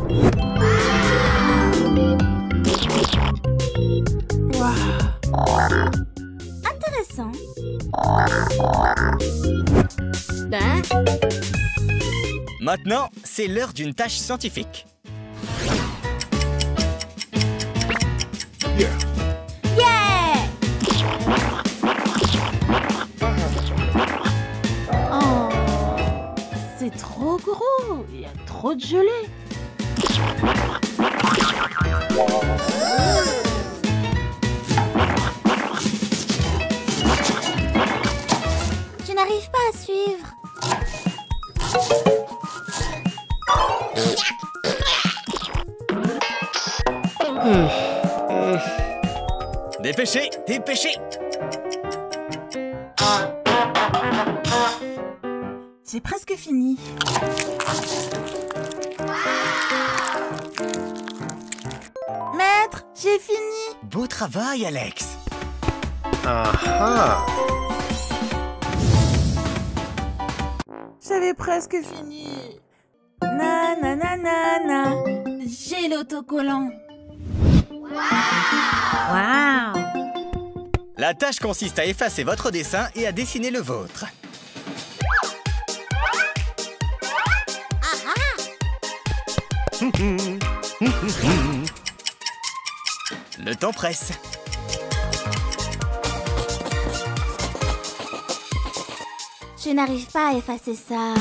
Intéressant. Maintenant, c'est l'heure d'une tâche scientifique. Yeah! Oh, c'est trop gros. Il y a trop de gelée. Je n'arrive pas à suivre. Dépêchez, dépêchez. J'ai presque fini. Maître, j'ai fini. Beau travail, Alex. Ah ah. J'avais presque fini. Na na na na na. J'ai l'autocollant. Waouh! La tâche consiste à effacer votre dessin et à dessiner le vôtre. Le temps presse. Je n'arrive pas à effacer ça.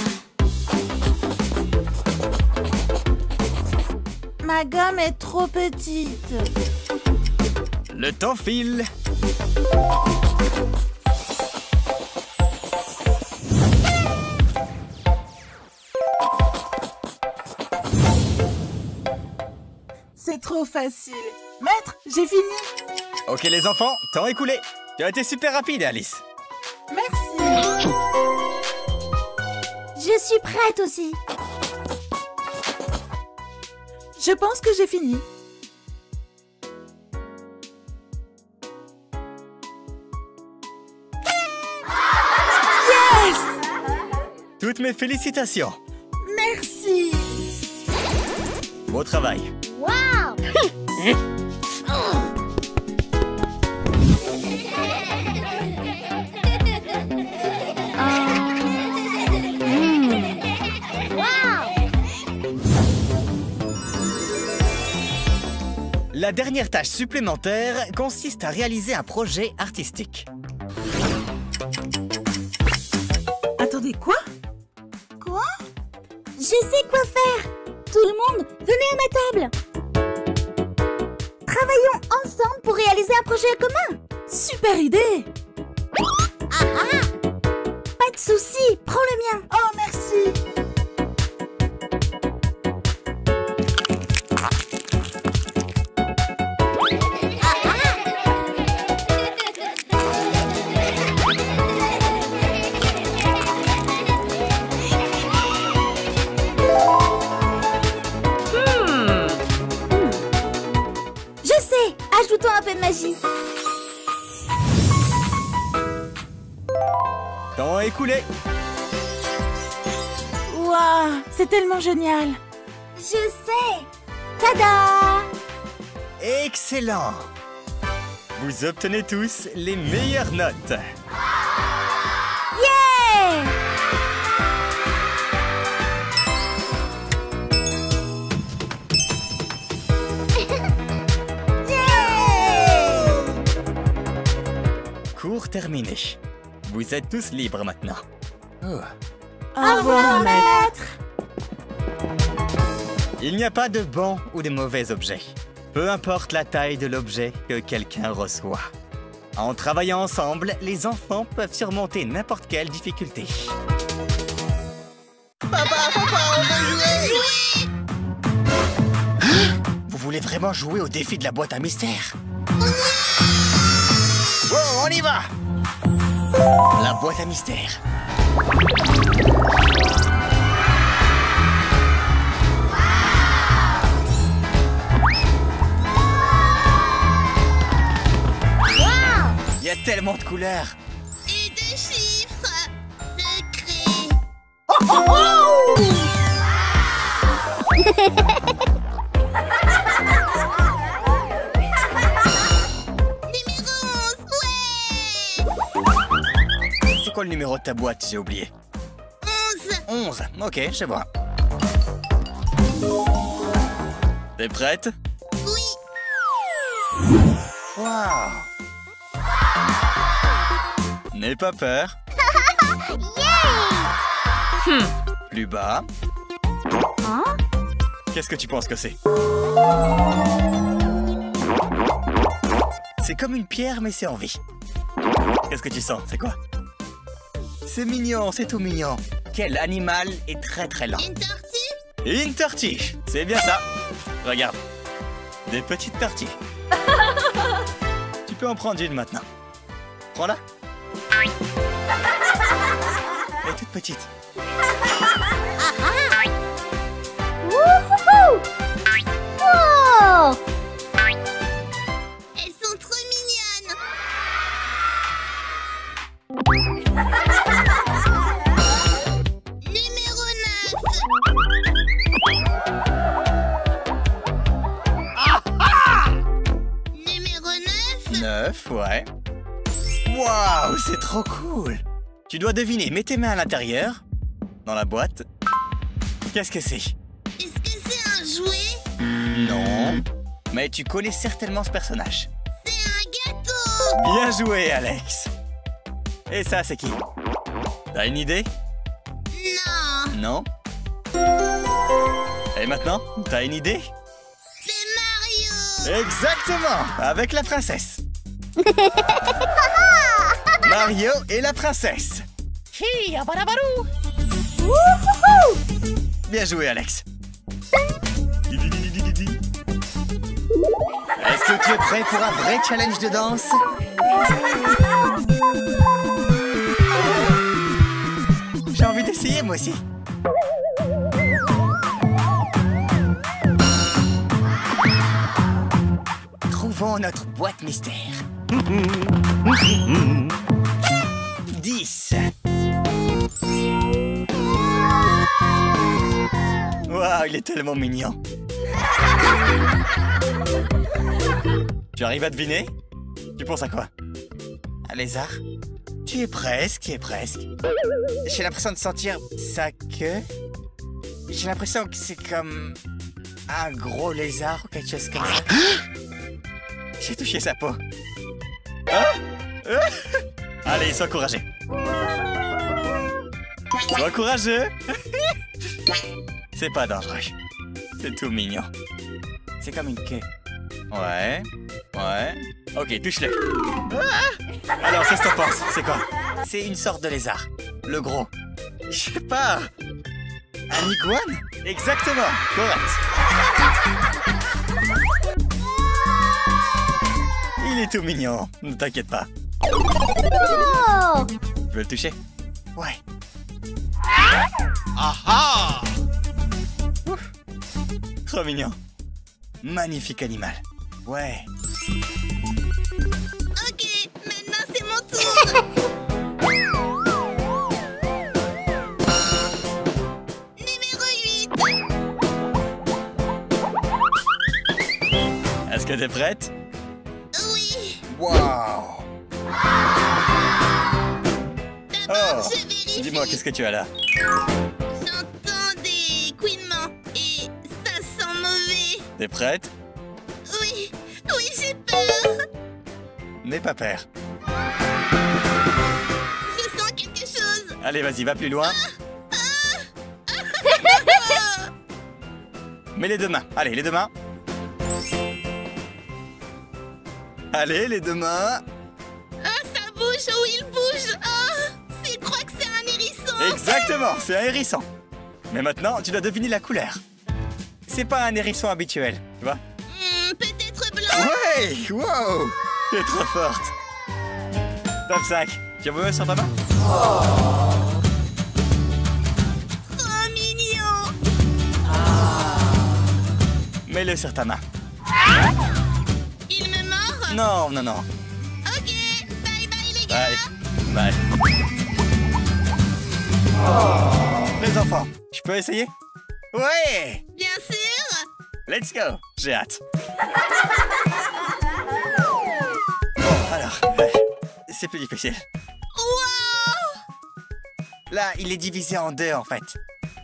Ma gomme est trop petite. Le temps file. C'est trop facile. Maître, j'ai fini. Ok les enfants, temps écoulé. Tu as été super rapide, Alice. Merci. Je suis prête aussi. Je pense que j'ai fini. Yes! Toutes mes félicitations. Merci. Beau travail. Waouh! La dernière tâche supplémentaire consiste à réaliser un projet artistique. Attendez, quoi? Quoi? Je sais quoi faire. Tout le monde, venez à ma table. Travaillons ensemble pour réaliser un projet commun. Super idée. Ah ah! Pas de souci, prends le mien. Oh, merci. Ajoutons un peu de magie. Temps écoulé. Waouh, c'est tellement génial. Je sais. Tada! Excellent. Vous obtenez tous les meilleures notes. Yeah! Cours terminé. Vous êtes tous libres maintenant. Oh. Au revoir, maître. Il n'y a pas de bons ou de mauvais objets. Peu importe la taille de l'objet que quelqu'un reçoit. En travaillant ensemble, les enfants peuvent surmonter n'importe quelle difficulté. Papa, papa, on veut jouer! Vous voulez vraiment jouer au défi de la boîte à mystère? Wow, on y va! La boîte à mystère. Il y a tellement de couleurs. Et de chiffres secrets. Oh, oh, oh! Numéro onze, ouais! C'est quoi le numéro de ta boîte? J'ai oublié. onze. onze. Ok, je vois. T'es prête? Oui. Waouh! N'aie pas peur. Hmm. Plus bas. Hein? Qu'est-ce que tu penses que c'est? C'est comme une pierre, mais c'est en vie. Qu'est-ce que tu sens? C'est quoi? C'est mignon, c'est tout mignon. Quel animal est très très lent? Une tortue? Une tortue. C'est bien ça. Regarde. Des petites tortues. Tu peux en prendre une maintenant. Prends-la. Elle est toute petite. Wouhou! Oh! Elles sont trop mignonnes. Numéro neuf. Numéro neuf. Neuf, ouais. Waouh, c'est trop cool. Tu dois deviner, mets tes mains à l'intérieur, dans la boîte. Qu'est-ce que c'est? Est-ce que c'est un jouet? Non. Mais tu connais certainement ce personnage. C'est un gâteau. Bien joué, Alex. Et ça, c'est qui? T'as une idée? Non. Non? Et maintenant, t'as une idée? C'est Mario. Exactement, avec la princesse. Mario et la princesse. Wouhou! Bien joué, Alex. Est-ce que tu es prêt pour un vrai challenge de danse? J'ai envie d'essayer, moi aussi. Trouvons notre boîte mystère. dix. Waouh, il est tellement mignon. Tu arrives à deviner? Tu penses à quoi? Un lézard? Tu es presque, tu es presque. J'ai l'impression de sentir sa queue. J'ai l'impression que c'est comme un gros lézard ou quelque chose comme ça. J'ai touché sa peau. Ah ah. Allez, sois courageux. Sois courageux. C'est pas dangereux. C'est tout mignon. C'est comme une queue. Ouais. Ouais. Ok, touche-le. Ah. Alors, qu'est-ce que t'en penses? C'est quoi? C'est une sorte de lézard. Le gros. Je sais pas. Un iguane? Exactement. Correct. Il est tout mignon. Ne t'inquiète pas. Oh! Tu veux le toucher? Ouais. Aha! Ouf. Trop mignon. Magnifique animal. Ouais. Ok, maintenant c'est mon tour. Numéro huit. Est-ce que t'es prête? Oui. Waouh! D'abord, Oh, je vérifie. dis-moi, qu'est-ce que tu as là? J'entends des couinements et ça sent mauvais. T'es prête? Oui, oui, j'ai peur. N'aie pas peur. Je sens quelque chose. Allez, vas-y, va plus loin. Mets les deux mains. Allez, les deux mains. Allez, les deux mains. Ah, ça bouge, oh, il bouge. Ah, je crois que c'est un hérisson. Exactement, c'est un hérisson. Mais maintenant, tu dois deviner la couleur. C'est pas un hérisson habituel, tu vois? Hmm, peut-être blanc. Ouais! Wow! T'es trop forte. Top cinq. Tu as vu sur ta main? Trop mignon. Mets-le sur ta main. Il me mord. Non, non, non. Ok, bye bye les gars. Bye. Bye. Les enfants, je peux essayer? Ouais! Bien sûr. Let's go! J'ai hâte. Bon, alors, euh, c'est plus difficile. Wow. Là, il est divisé en deux, en fait.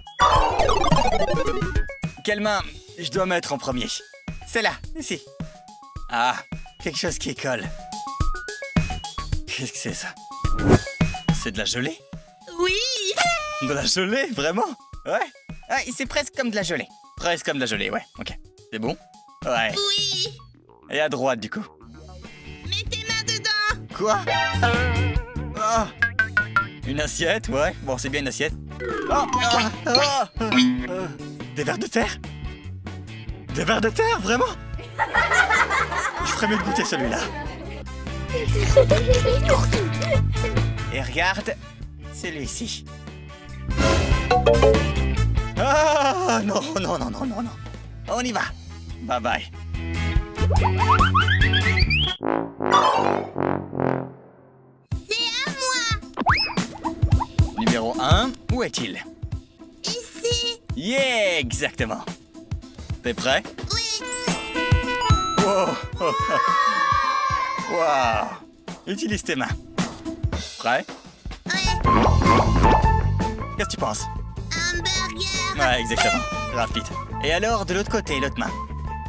Quelle main je dois mettre en premier? C'est là, ici. Ah, quelque chose qui colle. Qu'est-ce que c'est, ça? C'est de la gelée? Oui. De la gelée, vraiment? Ouais. Ah, c'est presque comme de la gelée. Presque comme de la gelée, ouais. Ok. C'est bon? Ouais. Oui. Et à droite, du coup. Mets tes mains dedans. Quoi? Oh. Une assiette, ouais. Bon, c'est bien une assiette. Oh. Ah. Ah. Euh. Des vers de terre? Des vers de terre, vraiment? Je ferais mieux de goûter celui-là. Et regarde, celui-ci. Ah non, non, non, non, non, non. On y va. Bye bye. C'est à moi. Numéro un, où est-il? Ici. Yeah, exactement. T'es prêt? Oui. Wow. Wow. Utilise tes mains. Prêt? Oui. Qu'est-ce que tu penses? Un burger. Ouais, exactement. Rapide. Et alors, de l'autre côté, l'autre main.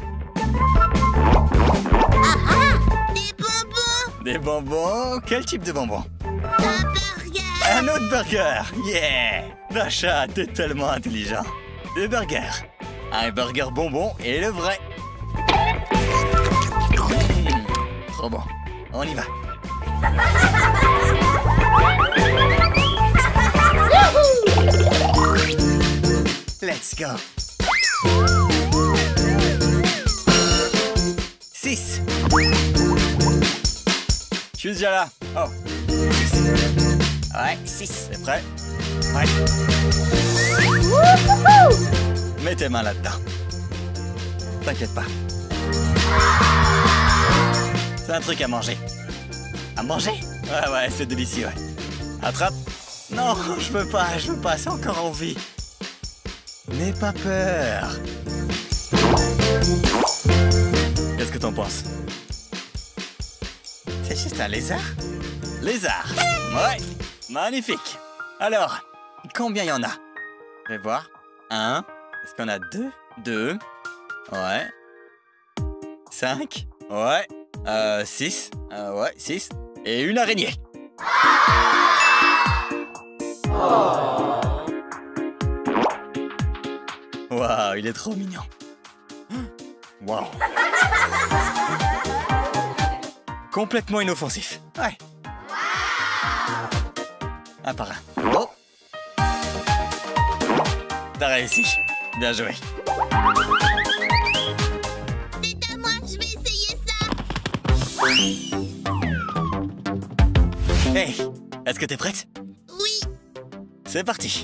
Ah ah. Des bonbons. Des bonbons? Quel type de bonbons? Un burger. Un autre burger. Yeah. Dasha, t'es tellement intelligent. Deux burgers. Un burger bonbon et le vrai. Mmh, trop bon. On y va. Let's go. Six. Je suis déjà là. Oh. Six. Ouais, six. C'est prêt? Ouais. Mets tes mains là-dedans. T'inquiète pas. C'est un truc à manger. À manger? Ouais, ouais, c'est délicieux, ouais. Attrape. Non, je veux pas, je veux pas, c'est encore en vie. N'aie pas peur. Qu'est-ce que t'en penses? C'est juste un lézard? Lézard. Ouais, magnifique. Alors, combien il y en a? Je vais voir. Un. Est-ce qu'on a deux? Deux. Ouais. Cinq. Ouais. Euh, six. Euh, ouais, six. Et une araignée. Waouh, il est trop mignon. Waouh. Complètement inoffensif. Ouais. Un par un. Oh. T'as réussi. Bien joué. C'est à moi, je vais essayer ça. Hey, est-ce que t'es prête? Oui. C'est parti.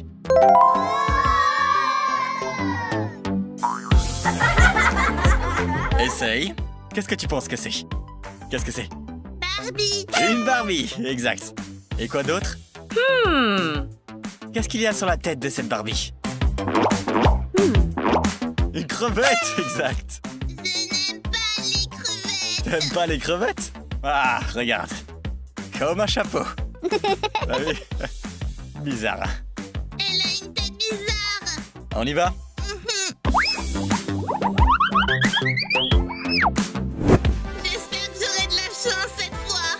Essaye. Qu'est-ce que tu penses que c'est? Qu'est-ce que c'est? Barbie. Une Barbie, exact. Et quoi d'autre? Hmm. Qu'est-ce qu'il y a sur la tête de cette Barbie? Une crevette, exact. Je n'aime pas les crevettes. T'aimes pas les crevettes? Ah, regarde. Comme un chapeau. T'as vu? Bizarre, hein? Elle a une tête bizarre. On y va? J'espère que j'aurai de la chance cette fois.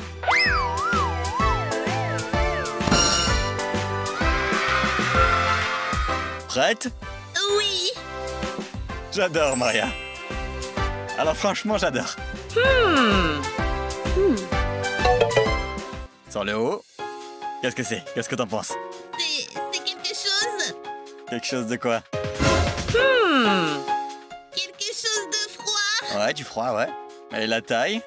Prête? Oui. J'adore, Maria. Alors franchement, j'adore. Hmm. Sur le haut. Qu'est-ce que c'est? Qu'est-ce que t'en penses? C'est c'est quelque chose. Quelque chose de quoi? Hmm. Quelque chose de froid. Ouais, du froid, ouais. Et la taille?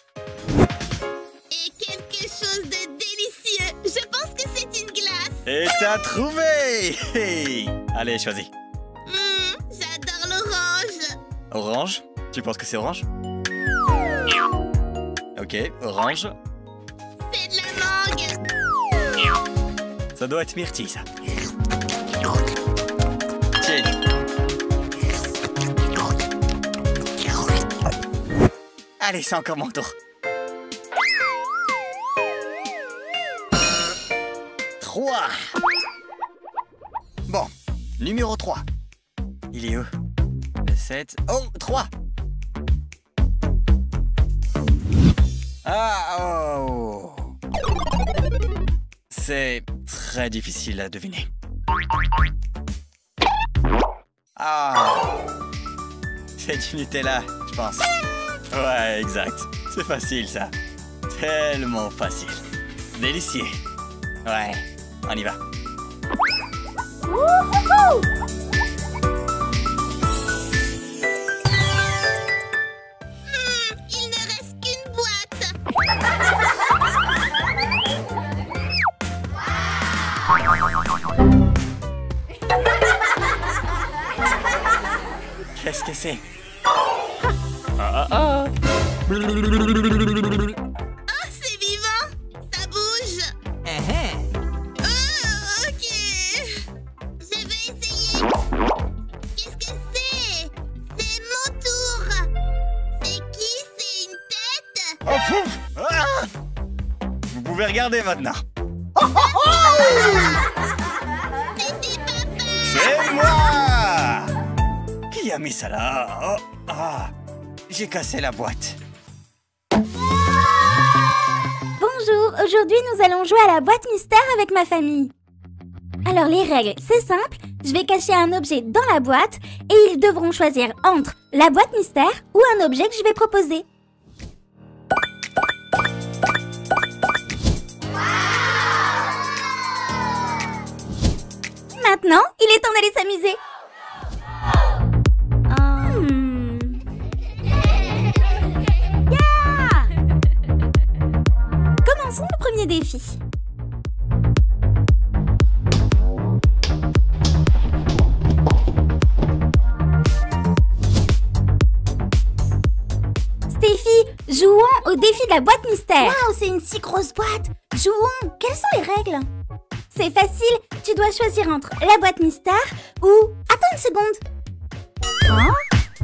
Et quelque chose de délicieux. Je pense que c'est une glace. Et t'as trouvé! Hey. Allez, choisis. Hmm, j'adore l'orange. Orange? Tu penses que c'est orange? Ok, orange. C'est de la mangue. Ça doit être myrtille, ça. Tiens. Allez, c'est encore mon tour. Trois. Bon, numéro trois. Il est où? Le sept. Oh, trois. Ah, oh. C'est très difficile à deviner. Ah. C'est du Nutella, je pense. Ouais, exact. C'est facile, ça. Tellement facile. Délicieux. Ouais, on y va. Wouhou! Hmm, il ne reste qu'une boîte. stressé. Ah ah ah. Oh, c'est vivant! Ça bouge! Oh, ok! Je vais essayer! Qu'est-ce que c'est? C'est mon tour! C'est qui? C'est une tête? Oh, pouf! Ah! Vous pouvez regarder maintenant. C'était papa! C'est moi! Qui a mis ça là? Oh, ah! J'ai cassé la boîte. Bonjour, aujourd'hui nous allons jouer à la boîte mystère avec ma famille. Alors les règles, c'est simple, je vais cacher un objet dans la boîte et ils devront choisir entre la boîte mystère ou un objet que je vais proposer. Maintenant, il est temps d'aller s'amuser. Hmm. Yeah! Commençons le premier défi. Steffi, jouons au défi de la boîte mystère. Waouh, c'est une si grosse boîte. Jouons. Quelles sont les règles? C'est facile, tu dois choisir entre la boîte mystère ou... Attends une seconde. Hein?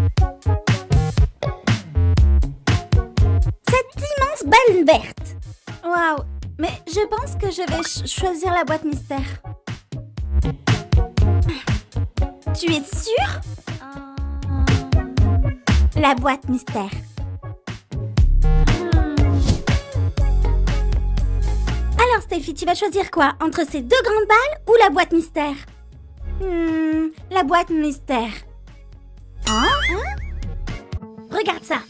Cette immense balle verte. Waouh, mais je pense que je vais ch- choisir la boîte mystère. Tu es sûre? La boîte mystère. Alors Steffi, tu vas choisir quoi? Entre ces deux grandes balles ou la boîte mystère? Hmm, la boîte mystère. Hein? Hein? Regarde ça.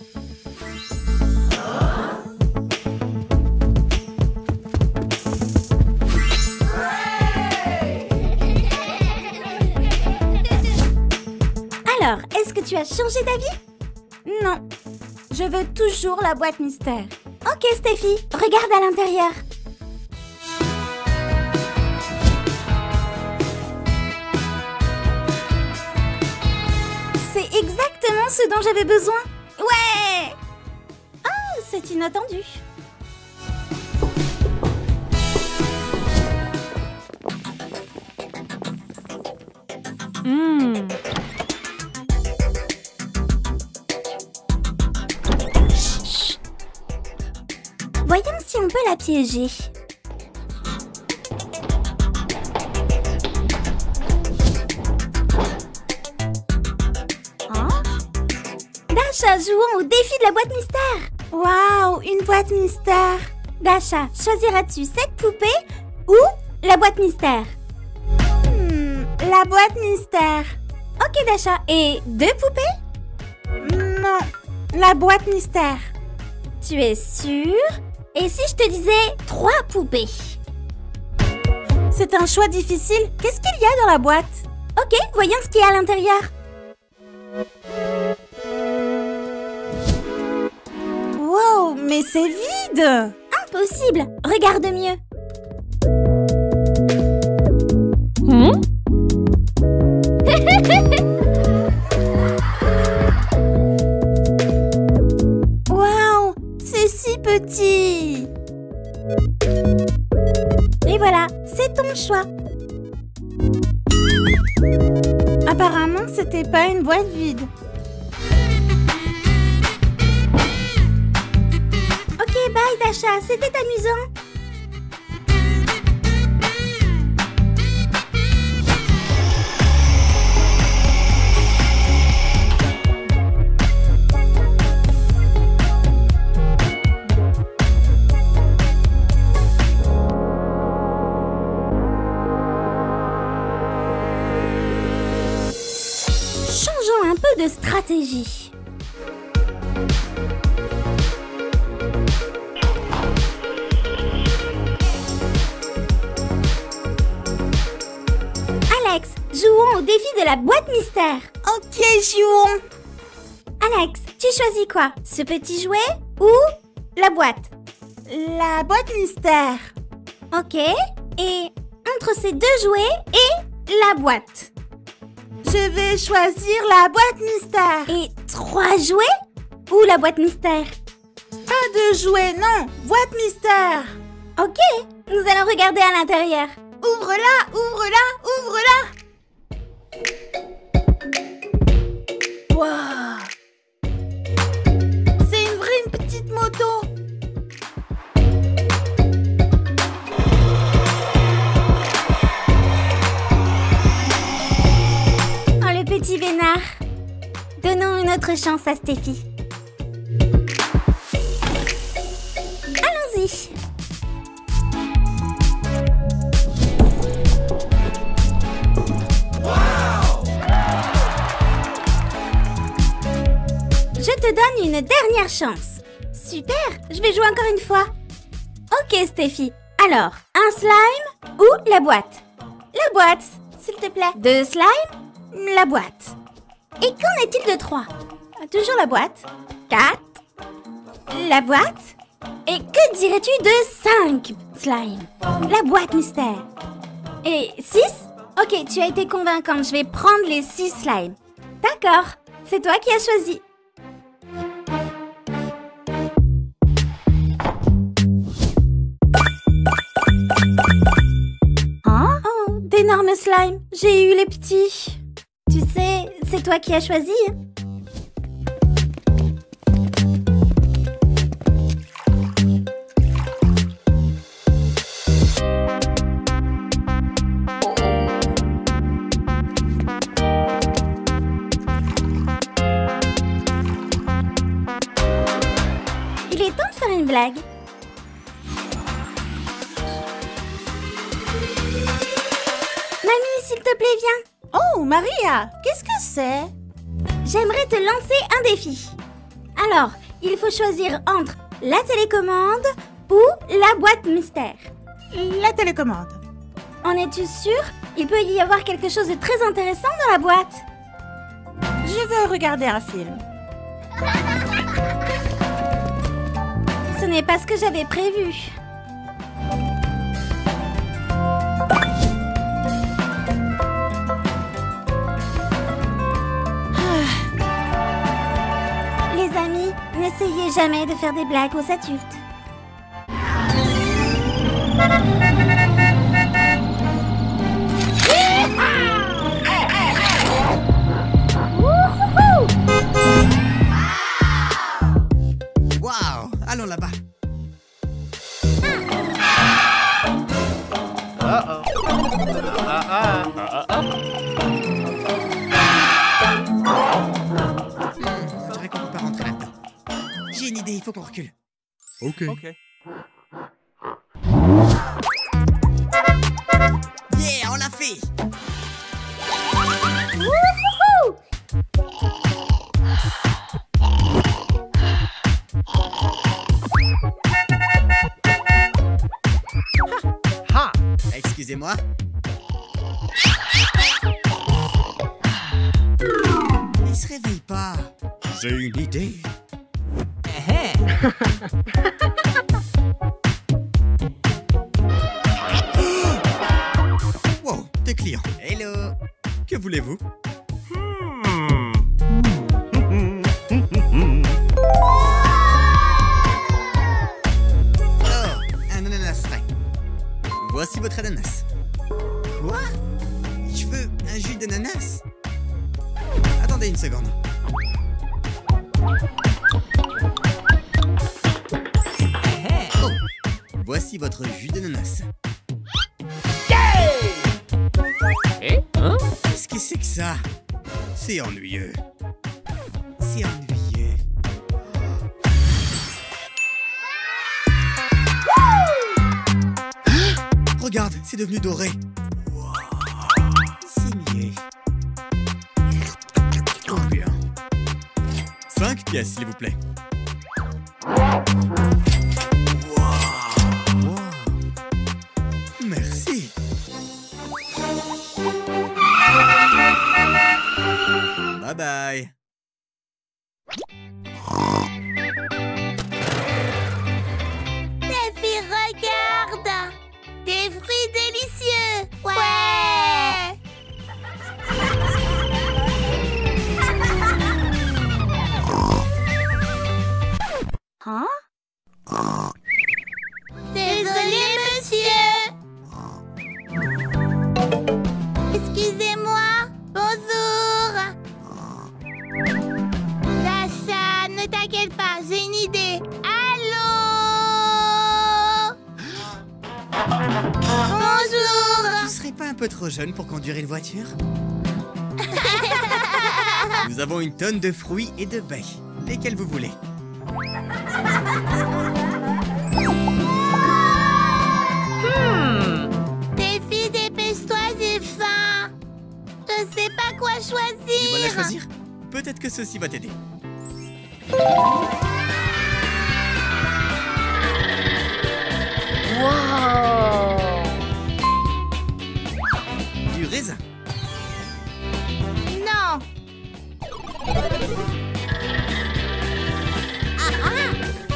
Alors, est-ce que tu as changé d'avis? Non. Je veux toujours la boîte mystère. Ok Steffi, regarde à l'intérieur. C'est exactement ce dont j'avais besoin. Ouais! Oh, c'est inattendu. Hmm. Chut. Voyons si on peut la piéger. Dasha, jouons au défi de la boîte mystère. Waouh, une boîte mystère. Dasha, choisiras-tu cette poupée ou la boîte mystère? Hmm, la boîte mystère. Ok Dasha, et deux poupées? Non, la boîte mystère. Tu es sûre? Et si je te disais trois poupées? C'est un choix difficile. Qu'est-ce qu'il y a dans la boîte? Ok, voyons ce qu'il y a à l'intérieur. Wow, mais c'est vide! Impossible! Regarde mieux! Hmm? Wow, c'est si petit! Et voilà, c'est ton choix! Apparemment, c'était pas une boîte vide. Ok, bye Dasha, c'était amusant. Changeons un peu de stratégie. Alex, jouons au défi de la boîte mystère. Ok, jouons. Alex, tu choisis quoi? Ce petit jouet ou la boîte? La boîte mystère. Ok, et entre ces deux jouets et la boîte? Je vais choisir la boîte mystère. Et trois jouets? Ou la boîte mystère? Pas de jouets, non. Boîte mystère. Ok, nous allons regarder à l'intérieur. Ouvre-la, ouvre-la, ouvre-la. Wow. C'est une vraie une petite moto. Oh, le petit vénard. Donnons une autre chance à Steffi. Allons-y. Je te donne une dernière chance. Super, je vais jouer encore une fois. Ok, Steffi. Alors, un slime ou la boîte? La boîte, s'il te plaît. Deux slimes? La boîte. Et qu'en est-il de trois? Toujours la boîte. Quatre? La boîte. Et que dirais-tu de cinq slimes? La boîte mystère. Et six? Ok, tu as été convaincante. Je vais prendre les six slimes. D'accord, c'est toi qui as choisi. Hein? Oh, d'énormes slimes. J'ai eu les petits. Tu sais, c'est toi qui as choisi. Il est temps de faire une blague. Mamie, s'il te plaît, viens. Oh, Maria, qu'est-ce que c'est? J'aimerais te lancer un défi. Alors, il faut choisir entre la télécommande ou la boîte mystère. La télécommande. En es-tu sûr? Il peut y avoir quelque chose de très intéressant dans la boîte. Je veux regarder un film. Ce n'est pas ce que j'avais prévu. Les amis, n'essayez jamais de faire des blagues aux adultes. Waouh, allons là-bas. Uh-oh. Ah ah. Ah, ah, Hmm, on dirait qu'on peut pas rentrer là-dedans. J'ai une idée, il faut qu'on recule. Ok. ok. Yeah, on l'a fait. Ha! Excusez-moi. Il se réveille pas. J'ai une idée. Wow, deux clients. Hello. Que voulez-vous? Hmm. Oh, un ananas frais. Voici votre ananas. Quoi? Je veux un jus d'ananas. Attendez une seconde. Oh, voici votre jus d'ananas. Eh? Hein? Qu'est-ce que c'est que ça? C'est ennuyeux. C'est ennuyeux. Regarde, c'est devenu doré. C'est mieux. Trop bien. Cinq pièces, s'il vous plaît. Wow. Merci. Bye bye. Steffi, regarde! Des fruits délicieux! Ouais! Excusez-moi. Bonjour. Dasha, ne t'inquiète pas, j'ai une idée. Allô? Bonjour. Tu serais pas un peu trop jeune pour conduire une voiture? Nous avons une tonne de fruits et de baies. Lesquels vous voulez? Hmm. Défi, dépêche-toi, j'ai faim. Je sais pas quoi choisir. Tu vas la choisir? Peut-être que ceci va t'aider. Wow. Du raisin. Non. Ah ah.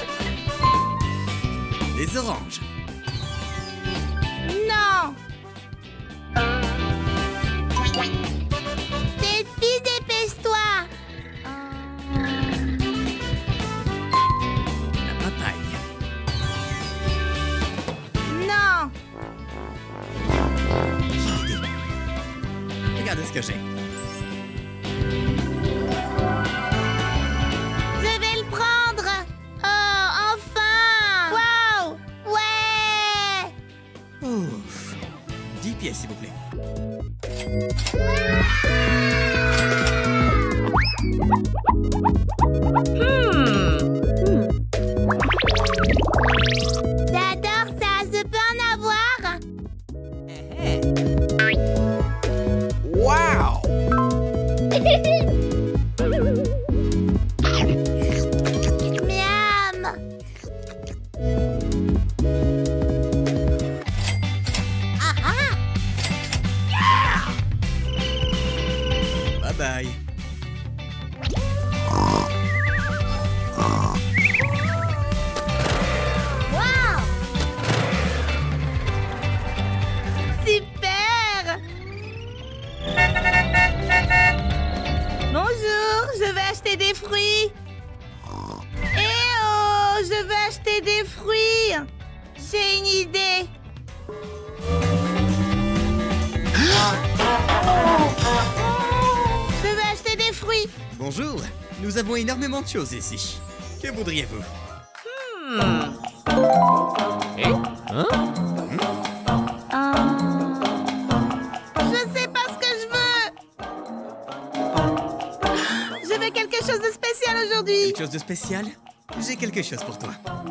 Des oranges. Non. Défi, dépêche-toi. La papaye. Non. J'ai une idée. Regarde ce que j'ai. Je vais le prendre. Oh, enfin. Wow. Ouais. Ouf. dix pièces, s'il vous plaît. J'adore ça. Je peux en avoir? Wow! Miam. Ah ah. Bye bye. Wow. Super. Bonjour, je vais acheter des fruits. Eh oh, je veux acheter des fruits. J'ai une idée. Je veux acheter des fruits. Bonjour. Nous avons énormément de choses ici. Que voudriez-vous? Eh? Hein? Je sais pas ce que je veux. Je veux quelque chose de spécial aujourd'hui. Quelque chose de spécial? J'ai quelque chose pour toi.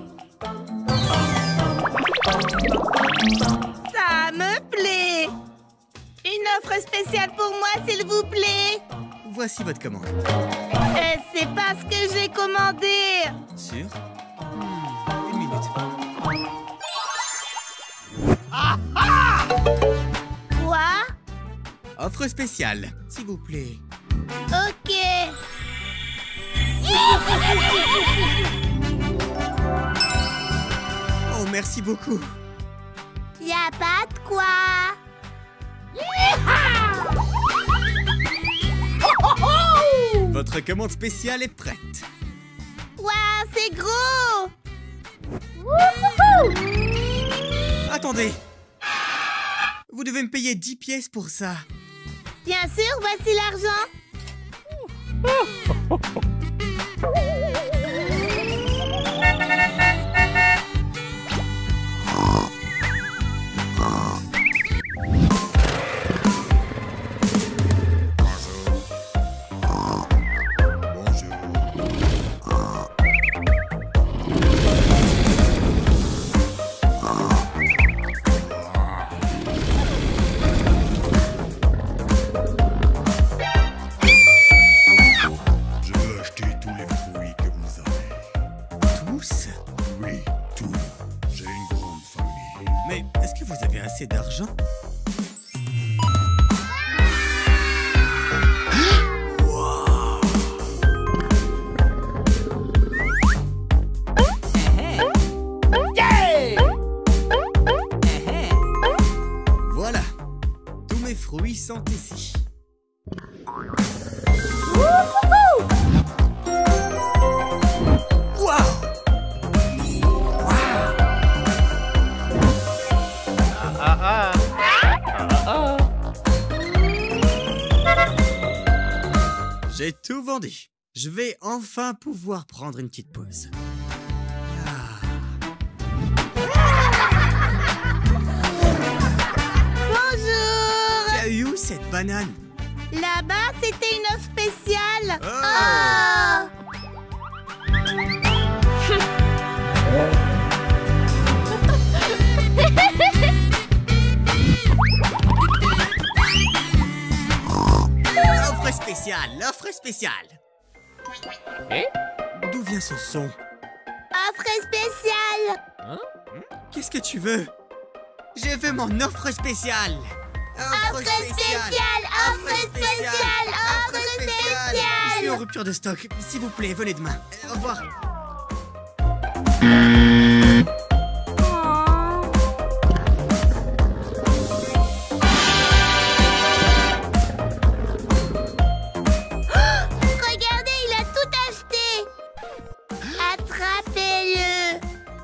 Ça me plaît. Une offre spéciale pour moi, s'il vous plaît. Voici votre commande. Euh, c'est pas ce que j'ai commandé. Sûr? Hmm, une minute. Quoi? Offre spéciale, s'il vous plaît. Ok. Oh, merci beaucoup. Y a pas de quoi. Votre commande spéciale est prête. Waouh, c'est gros. Attendez. Vous devez me payer dix pièces pour ça. Bien sûr, voici l'argent. Je veux acheter tous les fruits que vous avez. Tous? Oui, tous. J'ai une grande famille. Mais est-ce que vous avez assez d'argent? Voilà. Tous mes fruits sont ici. Ah ah. Ah ah. J'ai tout vendu. Je vais enfin pouvoir prendre une petite pause. Bonjour. Tu as eu où cette banane? Là-bas, c'était une offre spéciale. Oh. Oh. L'offre spéciale, l'offre spéciale. Eh? D'où vient ce son? Offre spéciale. Hein? Qu'est-ce que tu veux? Je veux mon offre spéciale. Offre spéciale, offre spéciale, offre spéciale. Je suis en rupture de stock. S'il vous plaît, venez demain. Euh, Au revoir. Regardez, il a tout acheté. Attrapez-le.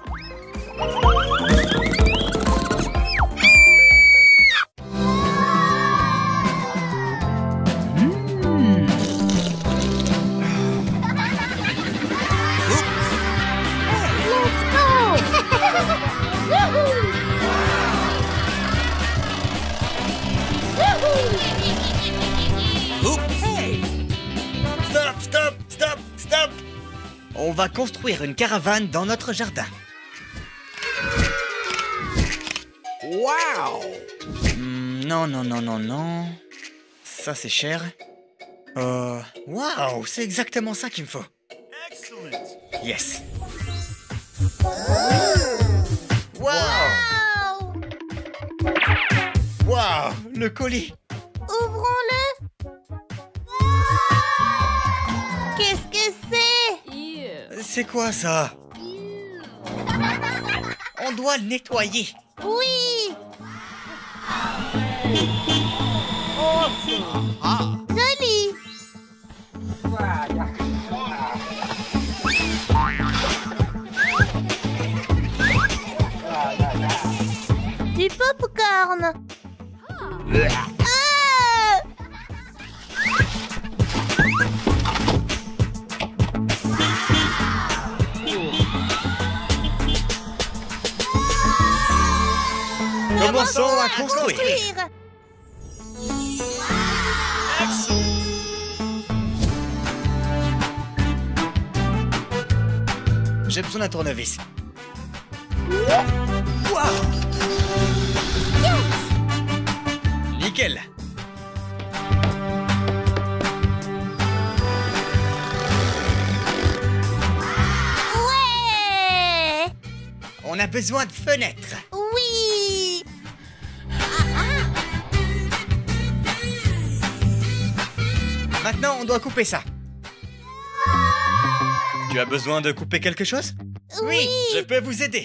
Stop, stop, stop, stop. On va construire une caravane dans notre jardin. Waouh! Non, non, non, non, non. Ça, c'est cher. Euh... Waouh! C'est exactement ça qu'il me faut. Yes. Waouh! Waouh! Le colis! Ouvrons-le. Qu'est-ce que c'est? Ew. C'est quoi ça? On doit le nettoyer. Oui. Ah, Joli. Du popcorn. Ah! Commençons à construire. construire. J'ai besoin d'un tournevis. Nickel. Ouais. On a besoin de fenêtres. Oui. Maintenant, on doit couper ça. Tu as besoin de couper quelque chose? Oui. Je peux vous aider.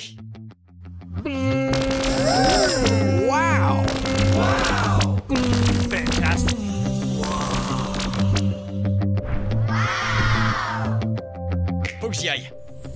Wow! Fantastic! Faut que j'y aille.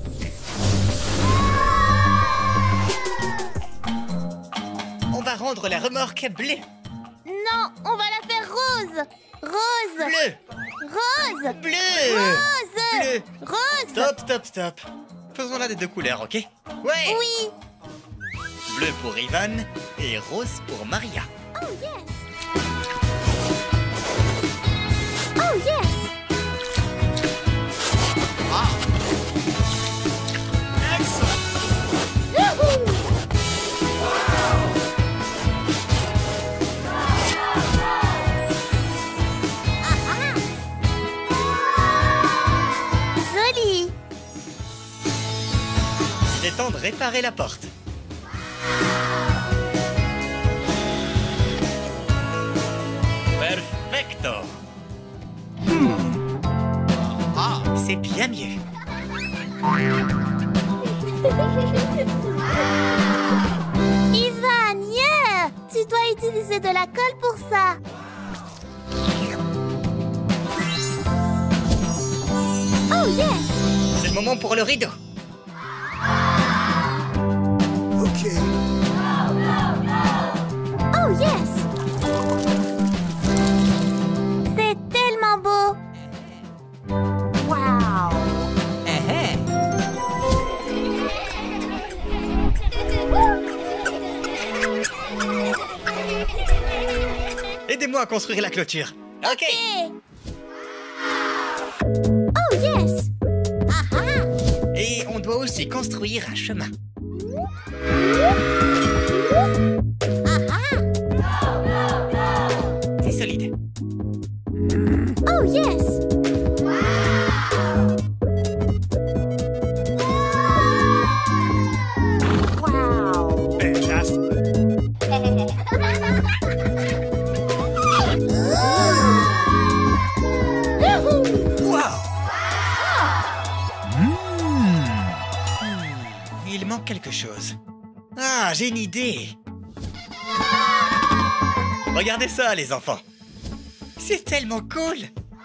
On va rendre la remorque bleue. Non, on va la faire rose. Rose. Bleu. Rose. Bleu. Rose. Bleu. Rose. Stop, stop, stop. Faisons-la des deux couleurs, ok? Ouais. Oui. Bleu pour Ivan et rose pour Maria. Oh yes! Oh yes! ah. Woohoo! Joli. Il est temps de réparer la porte. Perfecto. Ah. C'est bien mieux. Ivan, yeah. Tu dois utiliser de la colle pour ça. Oh yes! C'est le moment pour le rideau. Ok. Oh yes! C'est tellement beau. aidez-moi à construire la clôture. Ok. Oh yes. Aha. Et on doit aussi construire un chemin. Aha. C'est solide. Oh yes. Wow. Fantastic. Wow. Il manque quelque chose. Ah, j'ai une idée. Regardez ça, les enfants. C'est tellement cool.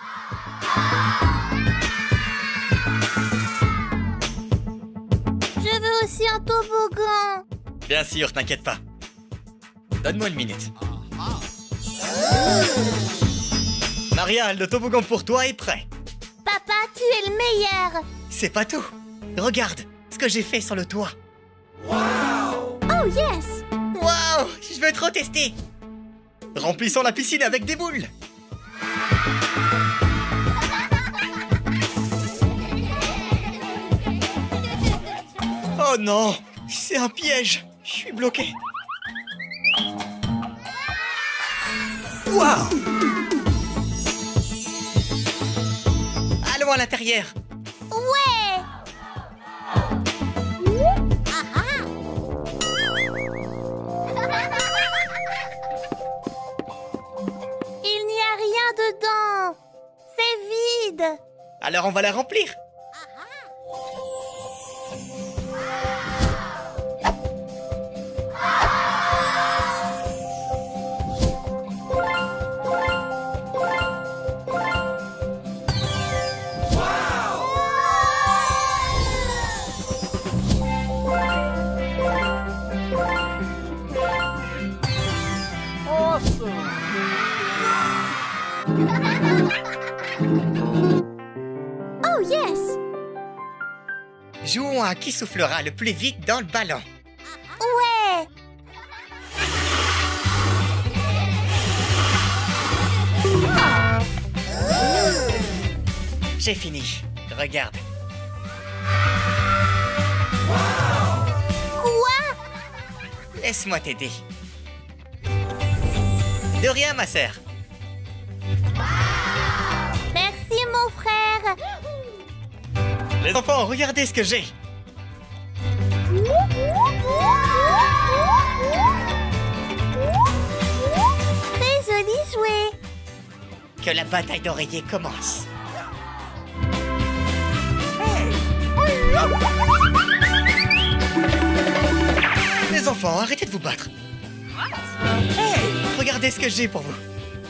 Je veux aussi un toboggan. Bien sûr, t'inquiète pas. Donne-moi une minute. Maria, le toboggan pour toi est prêt. Papa, tu es le meilleur. C'est pas tout. Regarde ce que j'ai fait sur le toit. Oh yes. Waouh, je veux trop tester. Remplissons la piscine avec des boules. Oh non, c'est un piège. Je suis bloqué. Waouh. Allons à l'intérieur. Ouais. Aha. Il n'y a rien dedans. C'est vide. Alors on va la remplir. Oh yes. Jouons à qui soufflera le plus vite dans le ballon. Ouais. J'ai fini. Regarde. Quoi? Laisse-moi t'aider. De rien, ma sœur. Merci mon frère. Les enfants, regardez ce que j'ai. Très joli jouet. Que la bataille d'oreiller commence. Les enfants, arrêtez de vous battre. Hey, regardez ce que j'ai pour vous.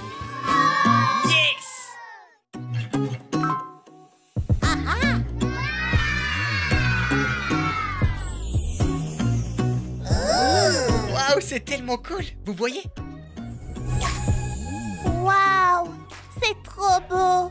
Yes! Waouh, c'est tellement cool. Vous voyez? Waouh, c'est trop beau.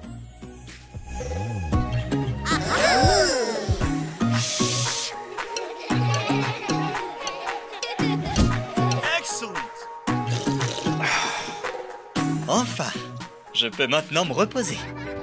Enfin, je peux maintenant me reposer.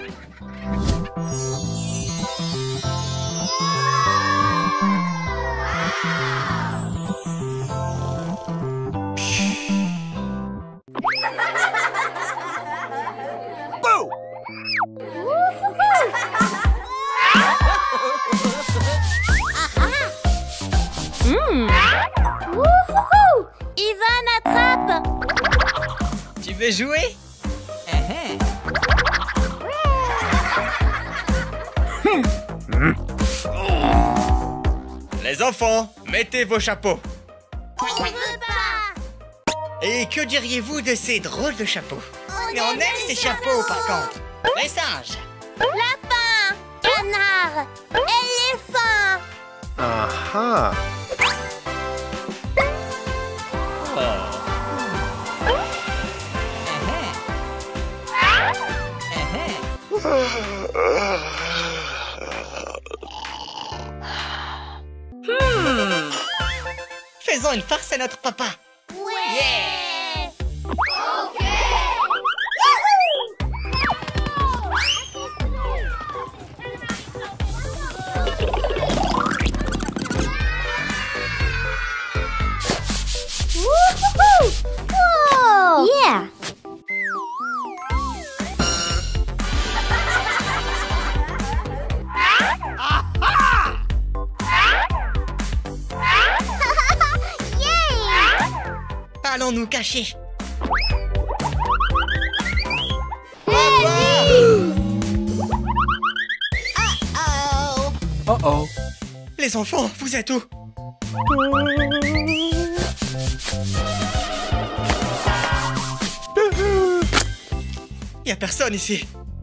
Wouhou! Ivan attrape. Tu veux jouer? Les enfants, mettez vos chapeaux. On veut pas. Et que diriez-vous de ces drôles de chapeaux? On Mais on aime aime les ces chapeaux, chapeaux. par contre. Les singes. Lapin, canard, éléphant. Aha. Faisons une farce à notre papa. Ouais. Allons nous cacher. Oh oh. Les enfants, vous êtes où? Y a personne ici.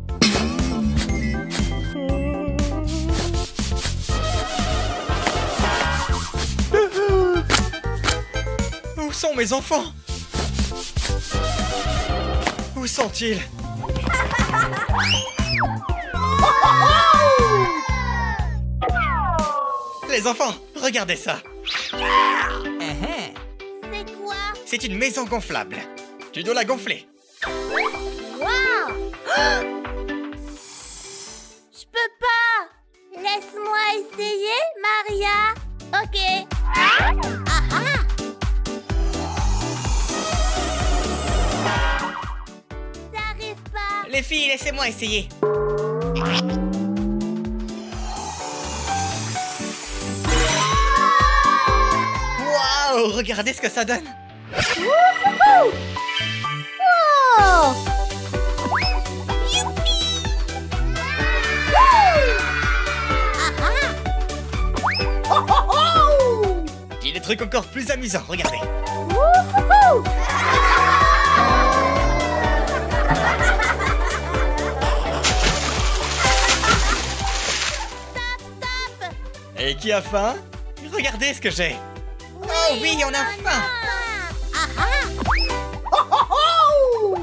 Où sont mes enfants? Où sont-ils? Les enfants, regardez ça. C'est quoi? C'est une maison gonflable. Tu dois la gonfler. Waouh! Je peux pas! Laisse-moi essayer, Maria. Ok. Ah ah! J'arrive pas. Les filles, laissez-moi essayer. Waouh, regardez ce que ça donne. Wouhou! Wow! Youpi! Wouh! Ah ah! Oh oh oh! J'ai des trucs encore plus amusants, regardez. Wouhou! Stop, stop! Et qui a faim? Regardez ce que j'ai. Oh oui, on a faim. Ah ah! Oh oh oh!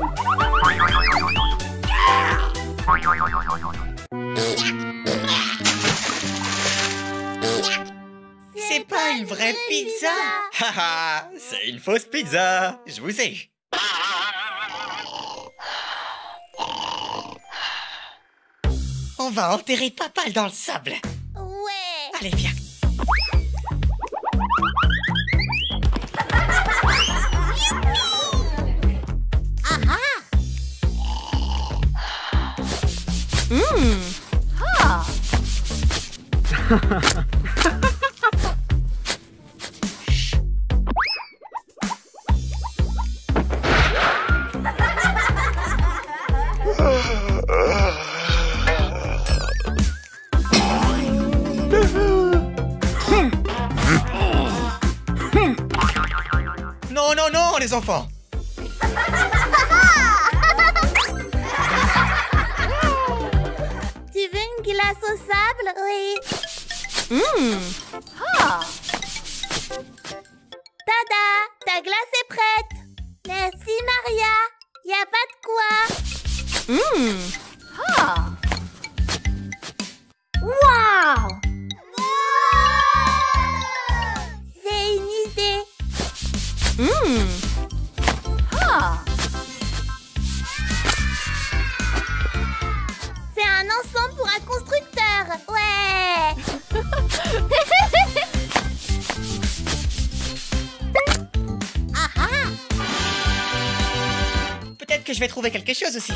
C'est pas une vraie pizza. Haha, c'est une fausse pizza. Je vous ai eu. On va enterrer papa dans le sable. Ouais! Allez, viens. Ah ah! Hum! Ah! Non, non, non, les enfants. Tu veux une glace au sable? Oui. Hum! Ah! Tada! Ta glace est prête! Merci, Maria! Y a pas de quoi! Hum! Ah! Waouh! J'ai une idée! Hum! Ah! C'est un ensemble pour un constructeur! Ouais! Ah ah! Peut-être que je vais trouver quelque chose aussi.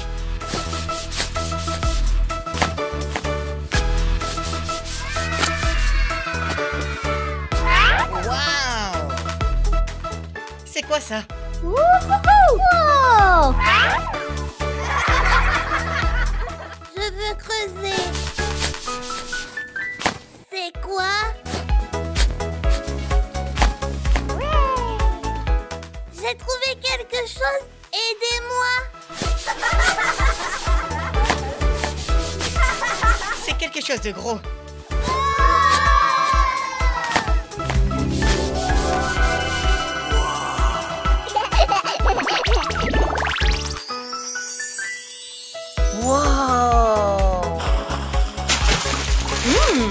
Waouh! C'est quoi ça? Wouhou! Wow! Je veux creuser. C'est quoi? J'ai trouvé quelque chose. Aidez-moi. C'est quelque chose de gros. Wow! Mmh.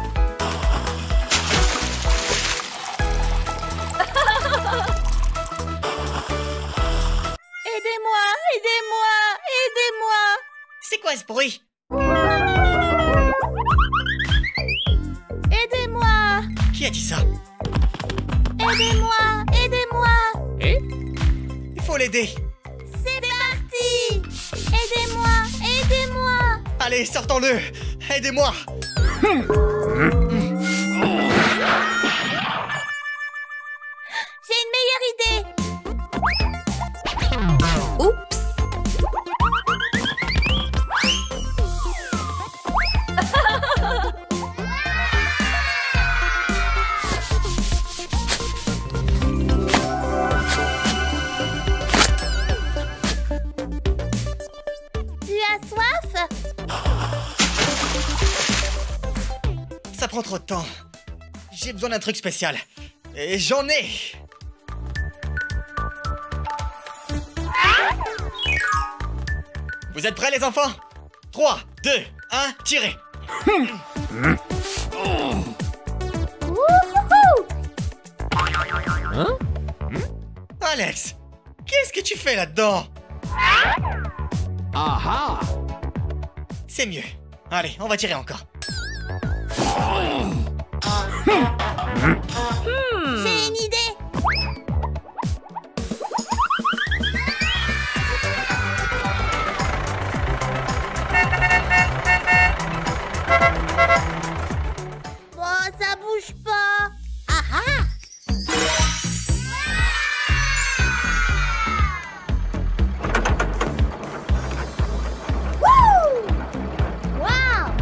Aidez-moi, aidez-moi, aidez-moi. C'est quoi ce bruit? Aidez-moi. Qui a dit ça? Aidez-moi. Aidez-moi. Eh? Il faut l'aider. C'est parti. Aidez-moi. Aidez-moi. Allez, sortons-le. Aidez-moi. J'ai une meilleure idée. as soif? Ça prend trop de temps. J'ai besoin d'un truc spécial. Et j'en ai. Vous êtes prêts les enfants? trois, deux, un, tirez. Hein? Alex, qu'est-ce que tu fais là-dedans? Aha! C'est mieux. Allez, on va tirer encore. J'ai une idée. Bon, ça bouge pas. Ah ah. Wouh! Wow!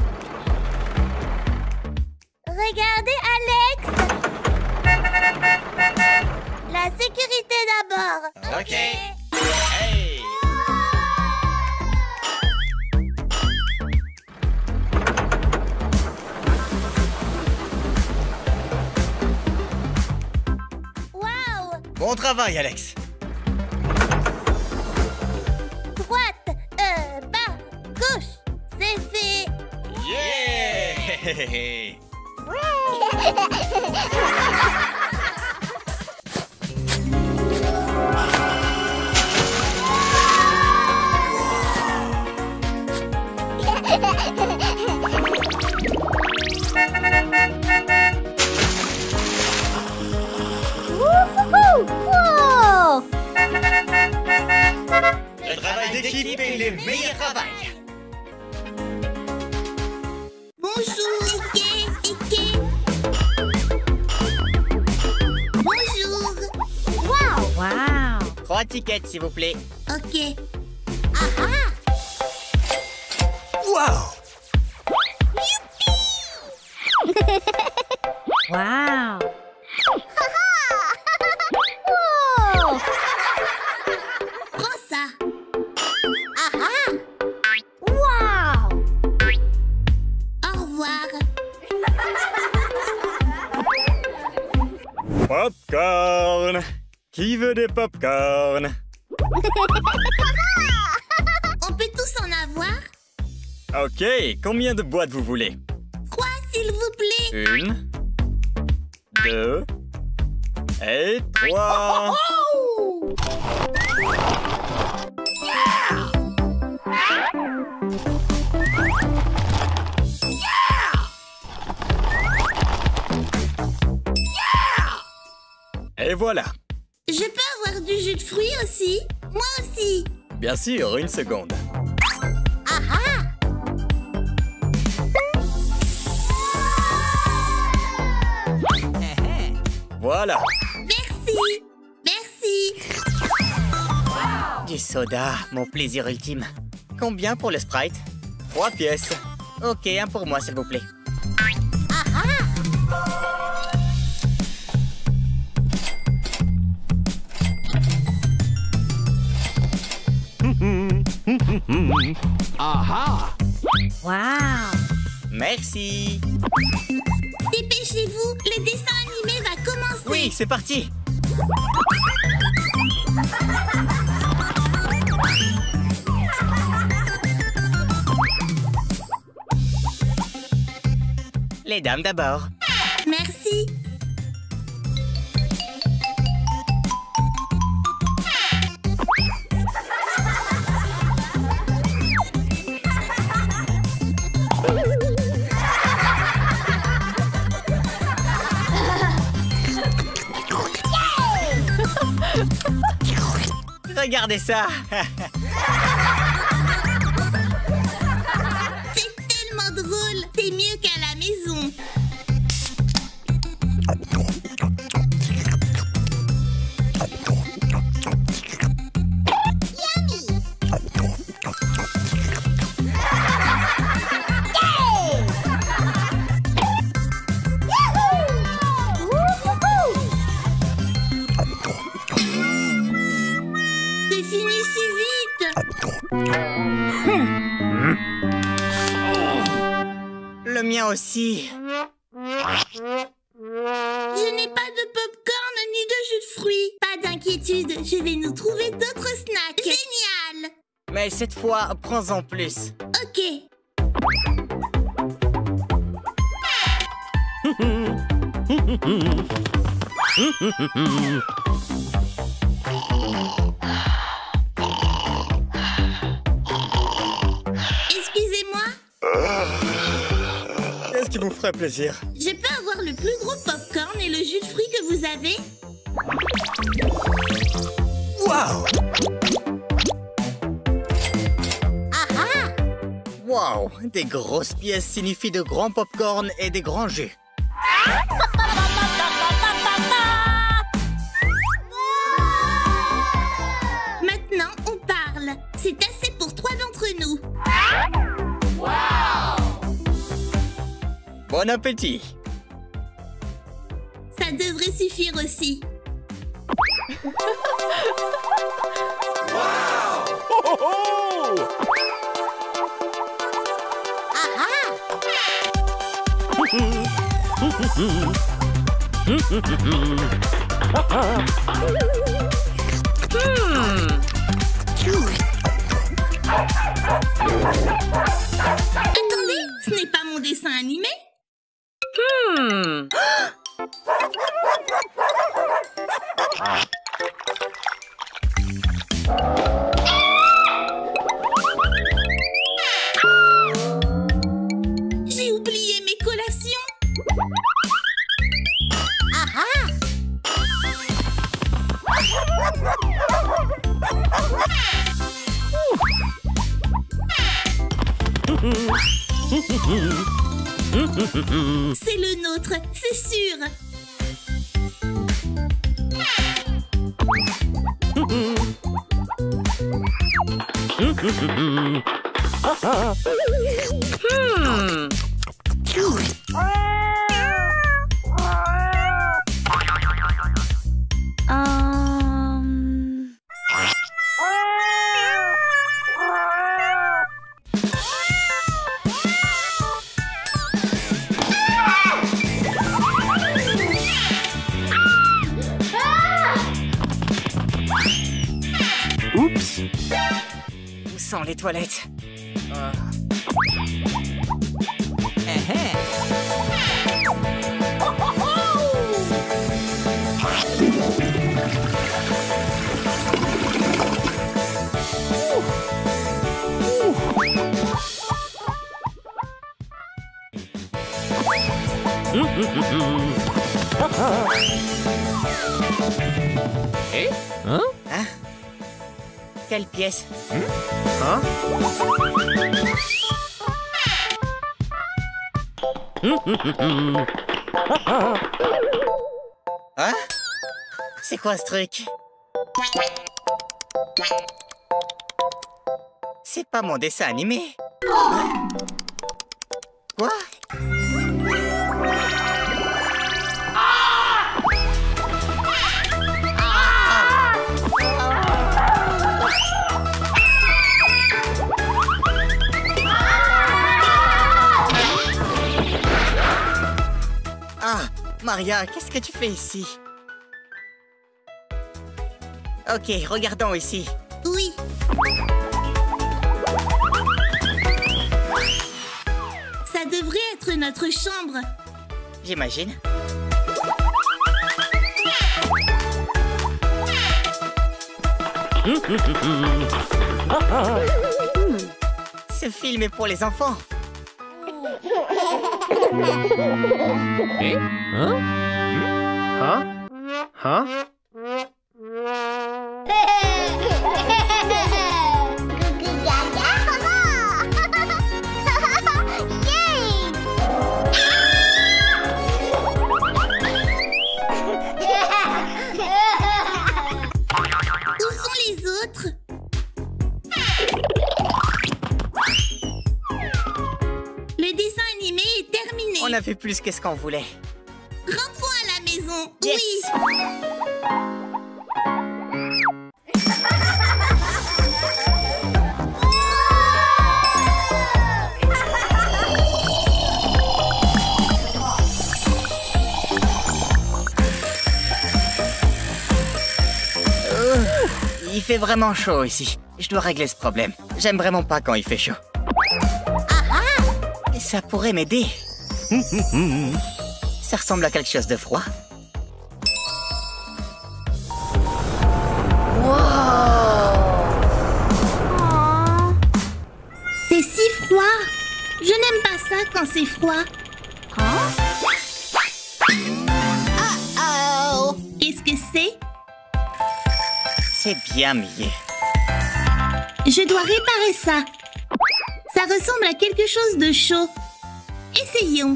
Regardez, Alex. La sécurité d'abord. Ok. Hey! Wow! Bon travail, Alex. Droite, euh, bas, gauche, c'est fait. Yeah! Wouhou! Wow! Le travail d'équipe est le meilleur travail. Bonjour, Ike, Ike. Bonjour. Wow! Wow. Trois tickets, s'il vous plaît. Ok. Ah ah! Wow! Wow. Wow! Prends ça. Ah ah! Wow! Au revoir. Popcorn! Qui veut des popcorn? On peut tous en avoir? Ok, combien de boîtes vous voulez? Trois, s'il vous plaît. Une, deux et trois. Oh! Et voilà. Je peux avoir du jus de fruits aussi? Moi aussi. Bien sûr, une seconde. Ah ah! Voilà. Merci. Merci. Du soda, mon plaisir ultime. Combien pour le Sprite? Trois pièces. Ok, un pour moi, s'il vous plaît. Ah ah! Aha! Wow. Merci. Dépêchez-vous, le dessin animé va commencer. Oui, c'est parti. Les dames d'abord. Merci. Regardez ça. C'est tellement drôle. C'est mieux qu'à la maison. C'est fini si vite. Le mien aussi. Je n'ai pas de popcorn ni de jus de fruits. Pas d'inquiétude, je vais nous trouver d'autres snacks. Génial! Mais cette fois, prends-en plus. Ok. Excusez-moi. Qu'est-ce qui vous ferait plaisir? Je peux avoir le plus gros popcorn et le jus de fruits que vous avez? Waouh! Ah ah! Waouh! Des grosses pièces signifient de grands popcorn et des grands jus. Maintenant, on parle. C'est assez pour trois d'entre nous. Bon appétit! Ça devrait suffire aussi. Ah ah! Attendez, ce n'est pas mon dessin animé? Hmm. J'ai oublié mes collations. Ah ah! C'est le nôtre, c'est sûr. Hmm. Hum... Oups! Où sont les toilettes? Euh... Eh eh. Eh? Hein? Hein? Quelle pièce? Hein? Hein? C'est quoi ce truc? C'est pas mon dessin animé. Hein? Quoi? Ah, Maria, qu'est-ce que tu fais ici? Ok, regardons ici. Oui. Ça devrait être notre chambre. J'imagine. Ce film est pour les enfants. Eh? Hein? Hein? Hein? Où sont les autres? Le dessin animé est terminé. On a fait plus que ce qu'on voulait. Rentrons à la maison. Yes. Oui. fait vraiment chaud ici. Je dois régler ce problème. J'aime vraiment pas quand il fait chaud. Et ça pourrait m'aider. Ça ressemble à quelque chose de froid. C'est si froid. Je n'aime pas ça quand c'est froid. Oh oh. Qu'est-ce que c'est? C'est bien mieux. Je dois réparer ça. Ça ressemble à quelque chose de chaud. Essayons.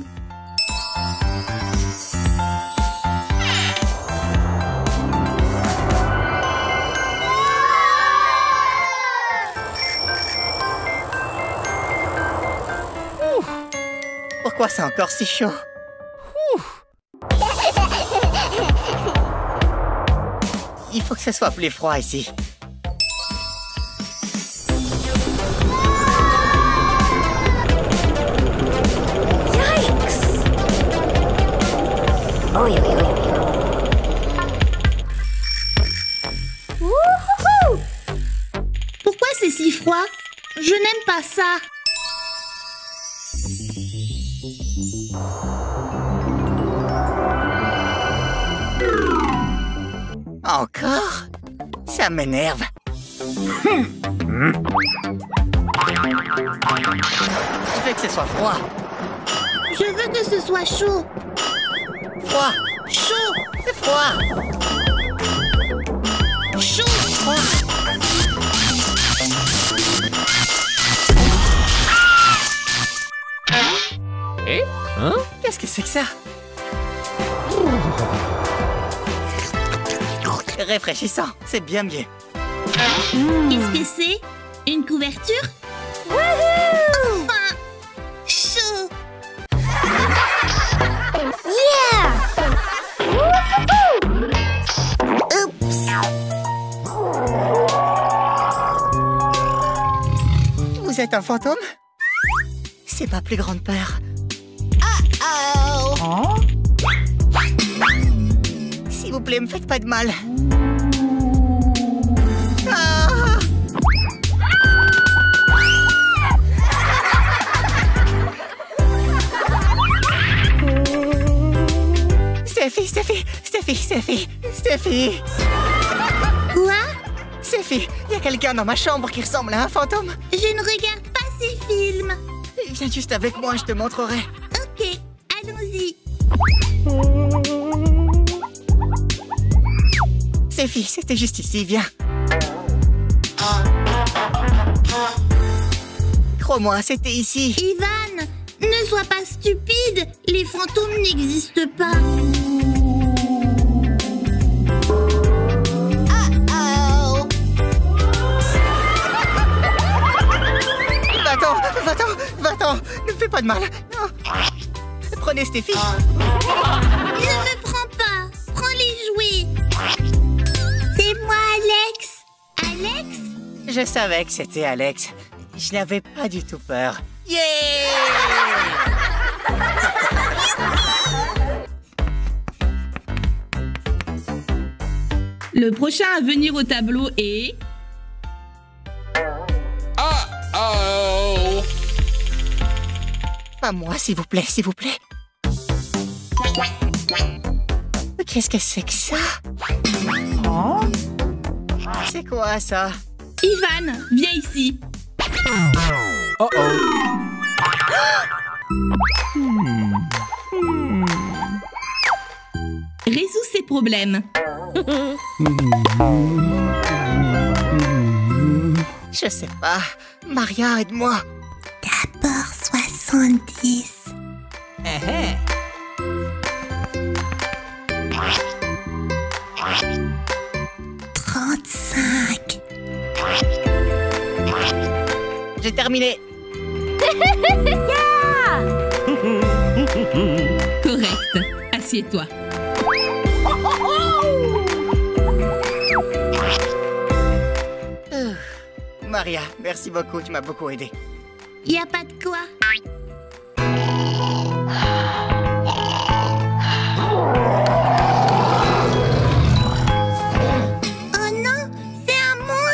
Pourquoi c'est encore si chaud? Il faut que ce soit plus froid ici. Oh, oui, oui, oui. Wouhou! Pourquoi c'est si froid? Je n'aime pas ça. Encore? Ça m'énerve. Hmm. Hmm. Je veux que ce soit froid. Je veux que ce soit chaud. Froid. Chaud. Froid. Chaud. Froid. Eh? Hein? Qu'est-ce que c'est que ça? Rafraîchissant, c'est bien mieux. Qu'est-ce que c'est? Une couverture? Enfin! Chaud! Yeah! Oups! Vous êtes un fantôme? C'est ma plus grande peur. Oh oh! S'il vous plaît, me faites pas de mal. Ah! Steffi, Steffi, Steffi, Steffi, Steffi. Quoi? Steffi, il y a quelqu'un dans ma chambre qui ressemble à un fantôme. Je ne regarde pas ces films. Viens juste avec moi, je te montrerai. Ok, allons-y. Steffi, c'était juste ici, viens. Crois-moi, c'était ici. Ivan, ne sois pas stupide. Les fantômes n'existent pas. Oh oh. Va-t'en, va-t'en, va-t'en. Ne me fais pas de mal. Non. Prenez Steffi. Ne me prends pas. Prends les jouets. C'est moi, Alex. Alex? Je savais que c'était Alex. Je n'avais pas du tout peur. Yeah! Le prochain à venir au tableau est... Oh! Pas moi, s'il vous plaît, s'il vous plaît. Qu'est-ce que c'est que ça? Oh? C'est quoi ça? Ivan, viens ici. Oh oh! Résous ces problèmes. Je sais pas. Maria, aide-moi. D'abord soixante-dix. trente-cinq. J'ai terminé. Correct. Assieds-toi. Euh, Maria, merci beaucoup, tu m'as beaucoup aidé. Y a pas de quoi. Oh non, c'est un monstre.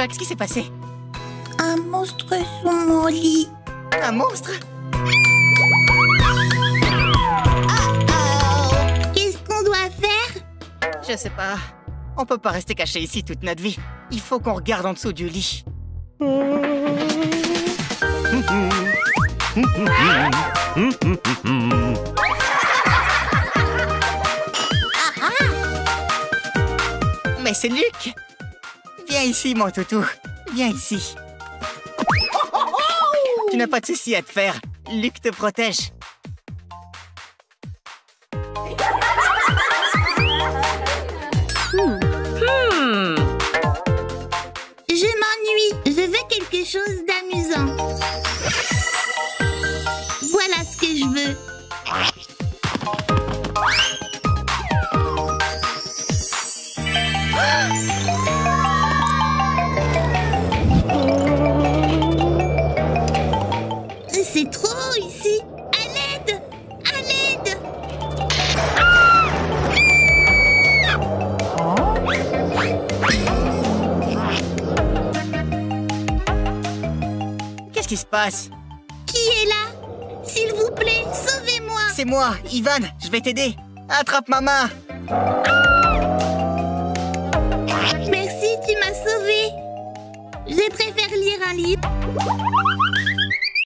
Dasha, qu'est-ce qui s'est passé? Un monstre sous mon lit. Un monstre? Qu'est-ce qu'on doit faire? Je sais pas. On peut pas rester caché ici toute notre vie. Il faut qu'on regarde en dessous du lit. Mais c'est Luc! Viens ici, mon toutou. Viens ici. Tu n'as pas de souci à te faire. Luc te protège. Hmm. Je m'ennuie. Je veux quelque chose d'amusant. Voilà ce que je veux. C'est trop ici. À l'aide! À l'aide! Qu'est-ce qui se passe? Qui est là? S'il vous plaît, sauvez-moi! C'est moi, Ivan. Je vais t'aider. Attrape ma main. Merci, tu m'as sauvé. Je préfère lire un livre.